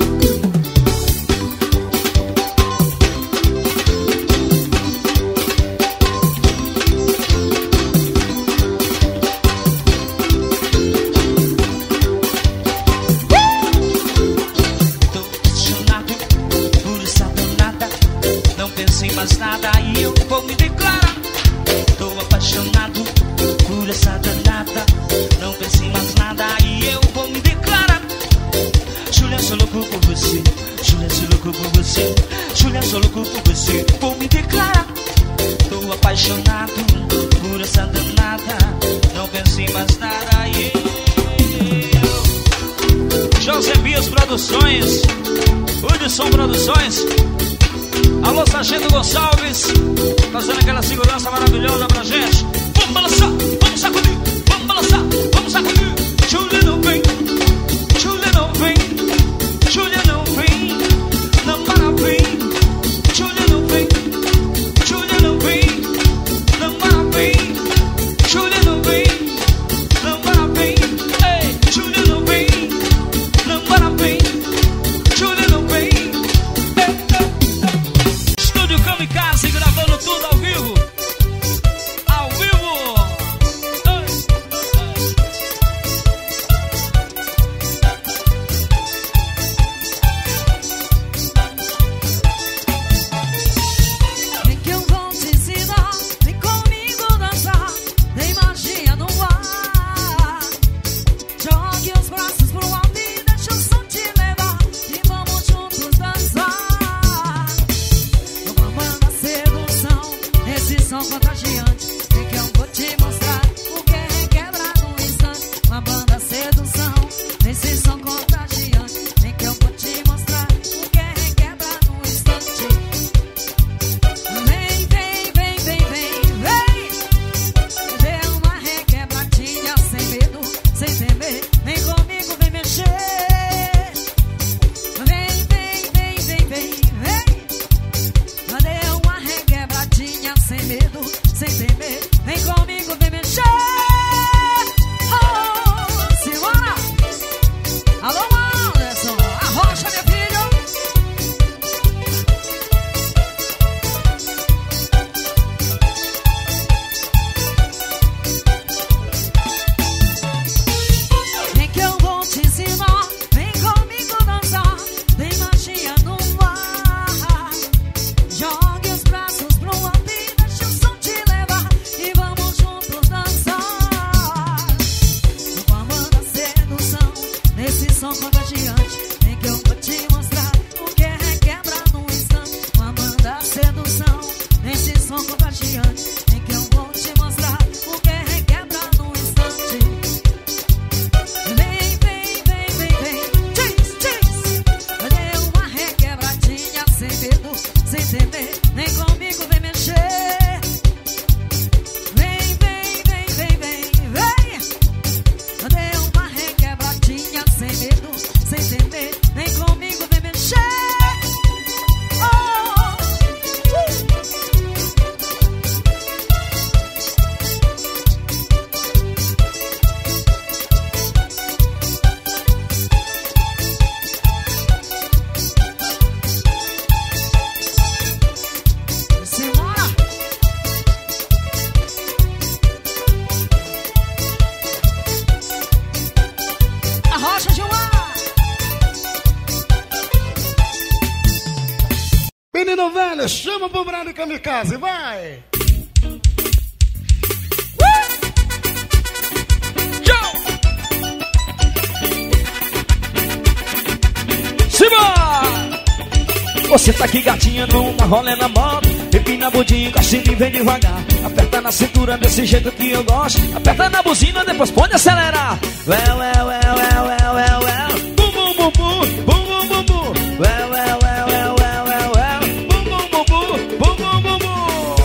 Mais nada e eu vou me declarar. Tô apaixonado por essa danada. Não pense em mais nada e eu vou me declarar. Julia, sou louco por você. Julia, sou louco por você. Julia, sou louco por você. Vou me declarar. Tô apaixonado por essa danada. Não pense em mais nada e eu. José Bias Produções, Hudson Produções. Alô, Sargento Gonçalves, fazendo aquela segurança maravilhosa pra gente. Vamos balançar, vamos sacudir, vamos balançar, vamos sacudir. Julia não vem, Julia não vem, Julia não vem, não para vem. Julia não vem, Julia não vem, não para vem. Julia não vem, não para vem. Ei, Julia não vem, não para vem. Julia não vem. Kamikaze gravando tudo ao vivo. Ao vivo. menino velho, chama pro Brado Kamikaze, vai! Você tá aqui gatinha numa rolê na moto, empina a budinha, encosta e vem devagar. Aperta na cintura desse jeito que eu gosto. Aperta na buzina, depois pode acelerar. Well, well, well, well, well, well, well. Bum, bum, bum, bum, bum, bum, bum, bum. Well, well, well, well, well, well, well. Bum, bum, bum, bum, bum, bum, bum, bum.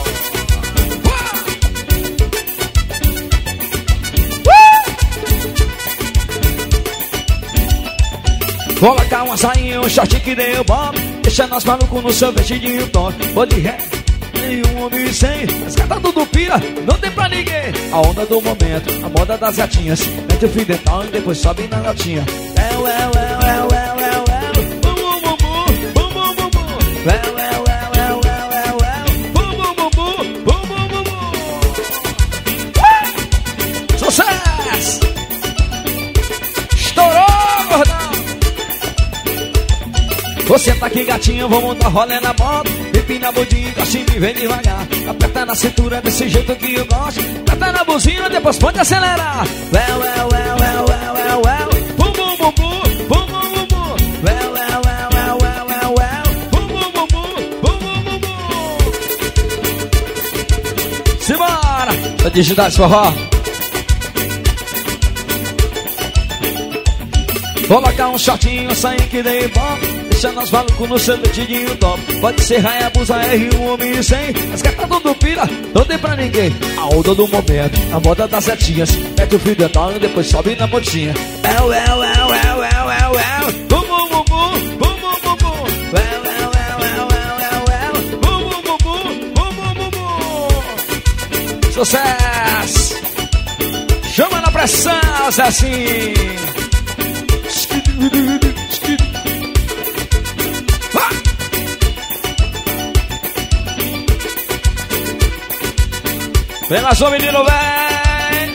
Colocar uma sainha, um short que deu bob. Deixa nós malucos no seu vestidinho top. Vou de ré, nenhum homem e cem. Mas cata tudo pira, não tem pra ninguém. A onda do momento, a moda das gatinhas. Mete o fio dental e depois sobe na notinha. É, ué, ué, ué, ué, ué, ué. Bum, bum, bum, bum, bum, bum, bum. Ué, ué, ué, ué, ué, ué, ué. Bum, bum, bum, bum, bum, bum, bum, bum. Sucesso! Estourou, gordão! Você tá aqui gatinho, vamos dar rolê na moto. Empina a budinha, encosta e vem devagar. Aperta na cintura desse jeito que eu gosto. Aperta na buzina, depois pode acelerar. Well, well, well, well, well, well, well. Bum, bum, bum, bum, bum, bum, bum, bum. Well, well, well, well, well, well, well. Bum, bum, bum, bum, bum, bum, bum, bum. Simbora! Pra digitar esse forró. Colocar um shortinho, sair que dei bom. Deixa nós malucos no seu vestidinho top. Pode ser Hayabusa, R um, homem e cem. Mas que tá tudo pira, não tem pra ninguém. A onda do momento, a moda das setinhas. Mete o fio dental e depois sobe na motinha. Well, well, well, well, well, well, well. Bum, bum, bum, bum, bum, bum, bum, bum. Well, well, well, well, well, well, well. Bum, bum, bum, bum, bum, bum, bum, bum. Sucesso! Chama na pressão, Zé assim. Pela sua menino, vem!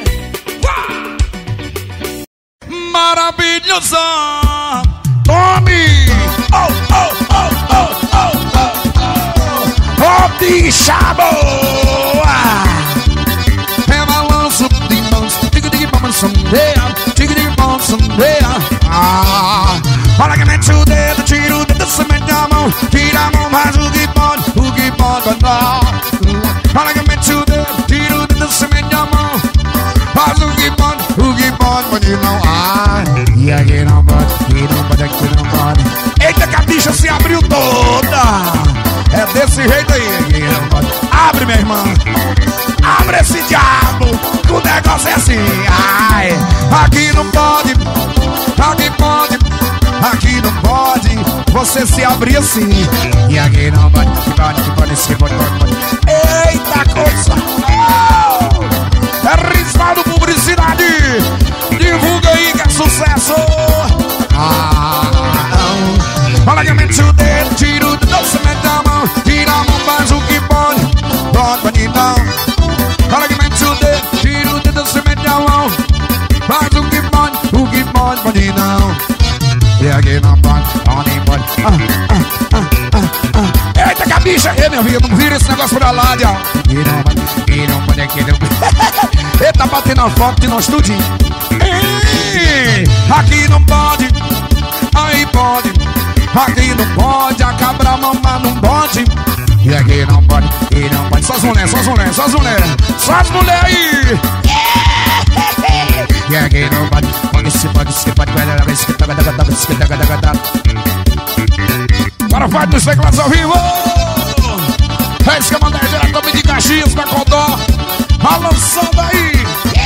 Maravilhosa! Tome! Oh, oh, oh, oh, oh, oh, oh! Oh, bicha boa! É balanço de mãos, tigre de balanço, tigre de balanço, ah! Olha que mete o dedo, tira o dedo, se mete a mão, tira a mão, mas o que pode, o que pode andar. Olha que mete o dedo, tira o dedo, se mete a mão, faz o que pode, o que pode, pode não. Ah, e aqui não pode, e não pode, aqui não pode. Eita que a bicha se abriu toda. É desse jeito aí, aqui não pode. Abre, minha irmã, abre esse diabo, que o negócio é assim. Ai, aqui não pode, aqui pode. Aqui não pode, você se abrir assim. E aqui não pode, que pode, que pode, que pode, pode, pode. Eita coisa! Oh! É Risvaldo Publicidade. Divulga aí que é sucesso. Ah, olha que mete o dedo, tira o dedo, se mete a mão, tira a mão, faz o que pode, pode, pode não. Olha que mete o dedo, tira o dedo, se mete a mão, faz o que pode, o que pode, pode não. E aqui não pode, onde pode. Ah, ah, ah, ah, ah. Eita que a bicha, ei minha filha, não vira esse negócio pra lá, ó. E não pode, e não pode, aqui não pode. Eita, batendo a foto de nós tudinho. Ei, aqui não pode, aí pode. Aqui não pode, a cabra mamar não pode. E aqui não pode, e não pode. Só as mulheres, só as mulheres, só as mulheres. Só as mulheres aí. E aqui não pode, pode se pode se pode. Agora vai dos teclados ao vivo. É isso que eu mandei diretamente de Caxias pra Condó. Balançando aí.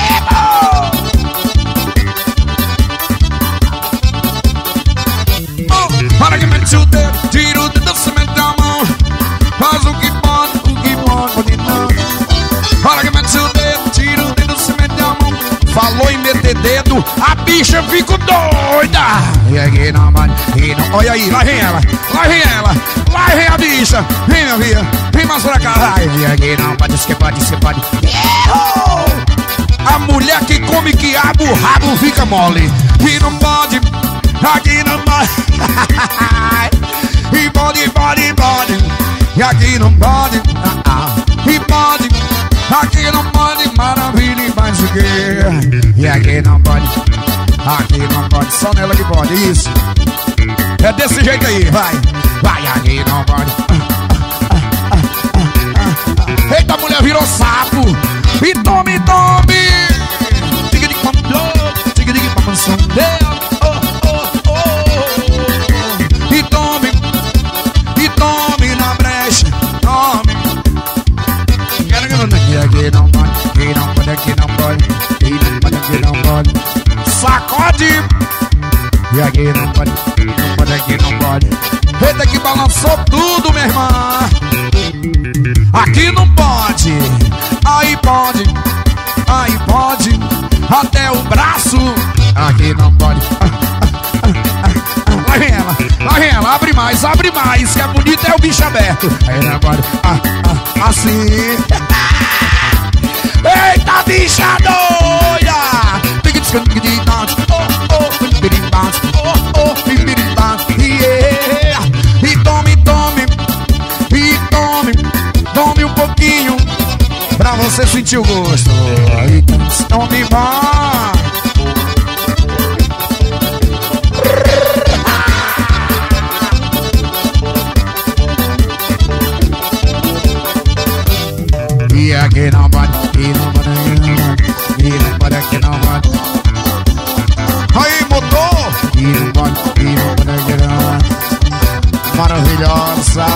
Para que mete o dedo, tira o dedo, se mete a mão, faz o que pode, o que pode, pode não. Para que mete o dedo, tira o dedo, se mete a mão. Falou em meter dedo, a bicha fica doida. E aqui não vai, e não. Olha aí, lá vem ela, lá vem ela, lá vem a bicha. Vem minha filha, vem mais pra cá. Vai. E aqui não pode, isso que pode, isso que pode. A mulher que come quiabo, o rabo fica mole. E não pode, aqui não pode. E pode, pode, pode. E aqui não pode, ah, ah, e pode. Aqui não pode, maravilha e mais o quê? E aqui não pode, aqui não pode, só nela que pode, isso. É desse jeito aí, vai. Vai, aqui não pode. Eita, a mulher virou sapo. E tome, tome. Diga de quando, diga de quando são oh, oh, oh. E tome, e tome na brecha, tome. Quero que não aqui, aqui não pode, aqui não pode, aqui não pode, aqui não pode, aqui não pode. Sacode. E aqui não pode, não pode, aqui não pode. Eita que balançou tudo, minha irmã. Aqui não pode, aí pode, aí pode, até o braço. Aqui não pode. Lá vem ela, lá vem ela, abre mais, abre mais, que é bonito é o bicho aberto. Aí não pode, ah, ah, assim. Eita bicha doida. Yeah. E tome, tome, e tome, tome um pouquinho pra você sentir o gosto. E tome mais. E aqui não pode, e não pode, e não pode, aqui não pode. Aí, motor! E não pode, e não pode, aqui não pode. Maravilhosa.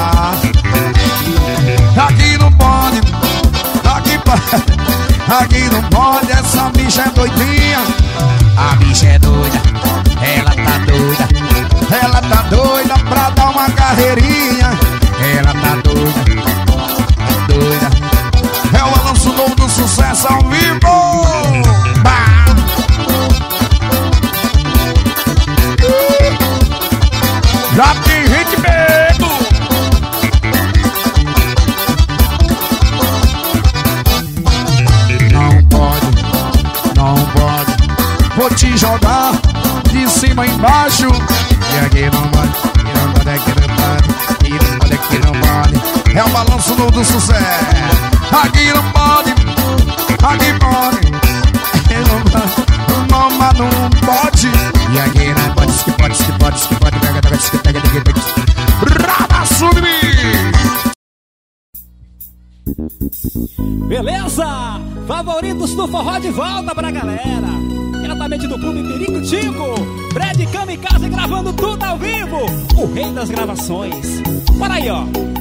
Aqui não pode, aqui pode, aqui não pode. Essa bicha é doidinha. A bicha é doida, ela tá doida. Ela tá doida pra dar uma carreirinha. Ela tá doida, doida. É o balanço novo do sucesso ao vivo. Bah! Já tem gente medo. Não pode, não pode. Vou te jogar de cima embaixo. E aqui não pode, aqui não pode, aqui não pode, aqui não pode, aqui não pode. É o balanço novo do sucesso. Aqui não pode, aqui pode. Não pode, não, mas não pode. E aqui não pode, diz que pode, diz que pode, diz que pode. Pega, pega, diz que pega, diz que pega. Raba, sube. Beleza? Favoritos do forró de volta pra galera. Diretamente do Clube Perico Tico, Brad Kamikaze gravando tudo ao vivo. O rei das gravações. Para aí, ó.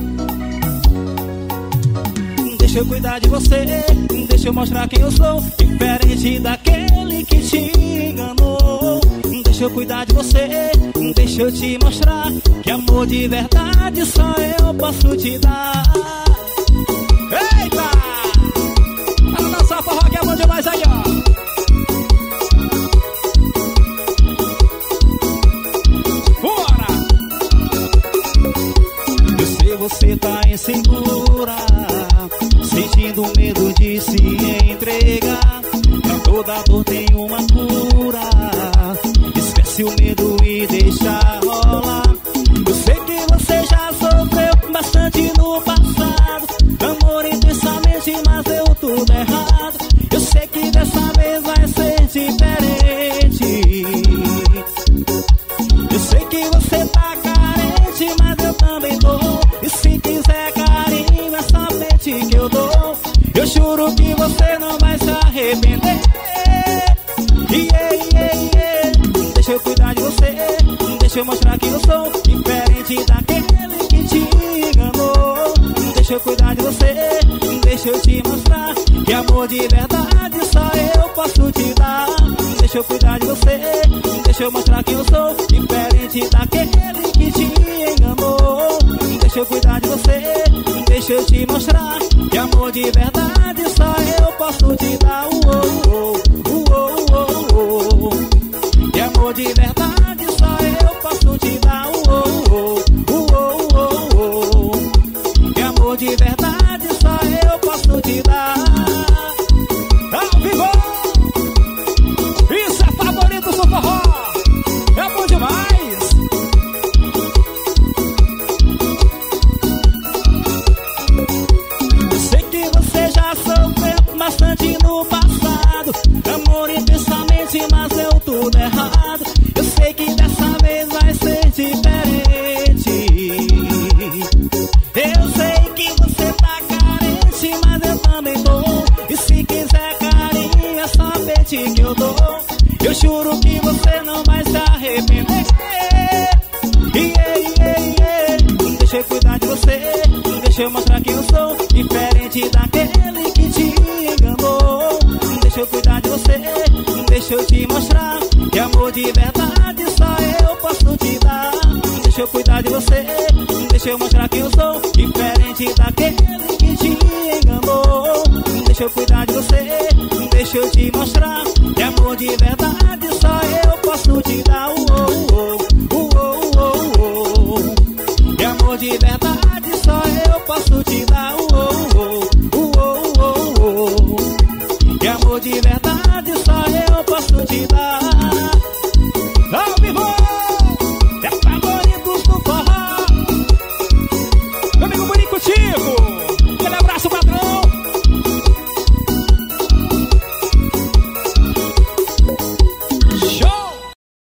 Deixa eu cuidar de você, deixa eu mostrar quem eu sou, diferente daquele que te enganou. Deixa eu cuidar de você, deixa eu te mostrar que amor de verdade só eu posso te dar. Eita! Para dançar forró que é bom demais aí, ó. Bora! Eu sei você tá insegura, sentindo medo de se entregar. Pra toda dor tem uma cura. Esquece o medo e deixa rolar. Eu sei que você já sofreu bastante no passado, amor intensamente, mas deu tudo errado. Eu sei que dessa vez vai ser diferente. Eu sei que você tá carente, mas eu também tô. E se quiser carinho, é somente que eu dou. Eu juro que você não vai se arrepender. Yeah, yeah, yeah. Deixa eu cuidar de você, deixa eu mostrar que eu sou diferente daquele que te enganou. Deixa eu cuidar de você, deixa eu te mostrar que amor de verdade só eu posso te dar. Deixa eu cuidar de você, deixa eu mostrar que eu sou diferente daquele que te enganou. Deixa eu cuidar de você, deixa eu te mostrar que amor de verdade só eu posso te dar. Uou, uou, uou, uou. Que amor de verdade só eu posso te dar. Uou, uou, uou, uou. Que amor de verdade só eu posso te dar. Ao vivo! Isso é favorito do forró. É bom demais. juro que você não vai se arrepender. Yeah, yeah, yeah. Deixa eu cuidar de você, deixa eu mostrar que eu sou diferente daquele que te enganou. Deixa eu cuidar de você, deixa eu te mostrar que amor de verdade só eu posso te dar. Deixa eu cuidar de você, deixa eu mostrar que eu sou diferente daquele que te enganou. Deixa eu cuidar de você, deixa eu te mostrar que amor de verdade só eu posso te dar. Uou, uou, uou, uou, uou. Que amor de verdade só eu posso te dar.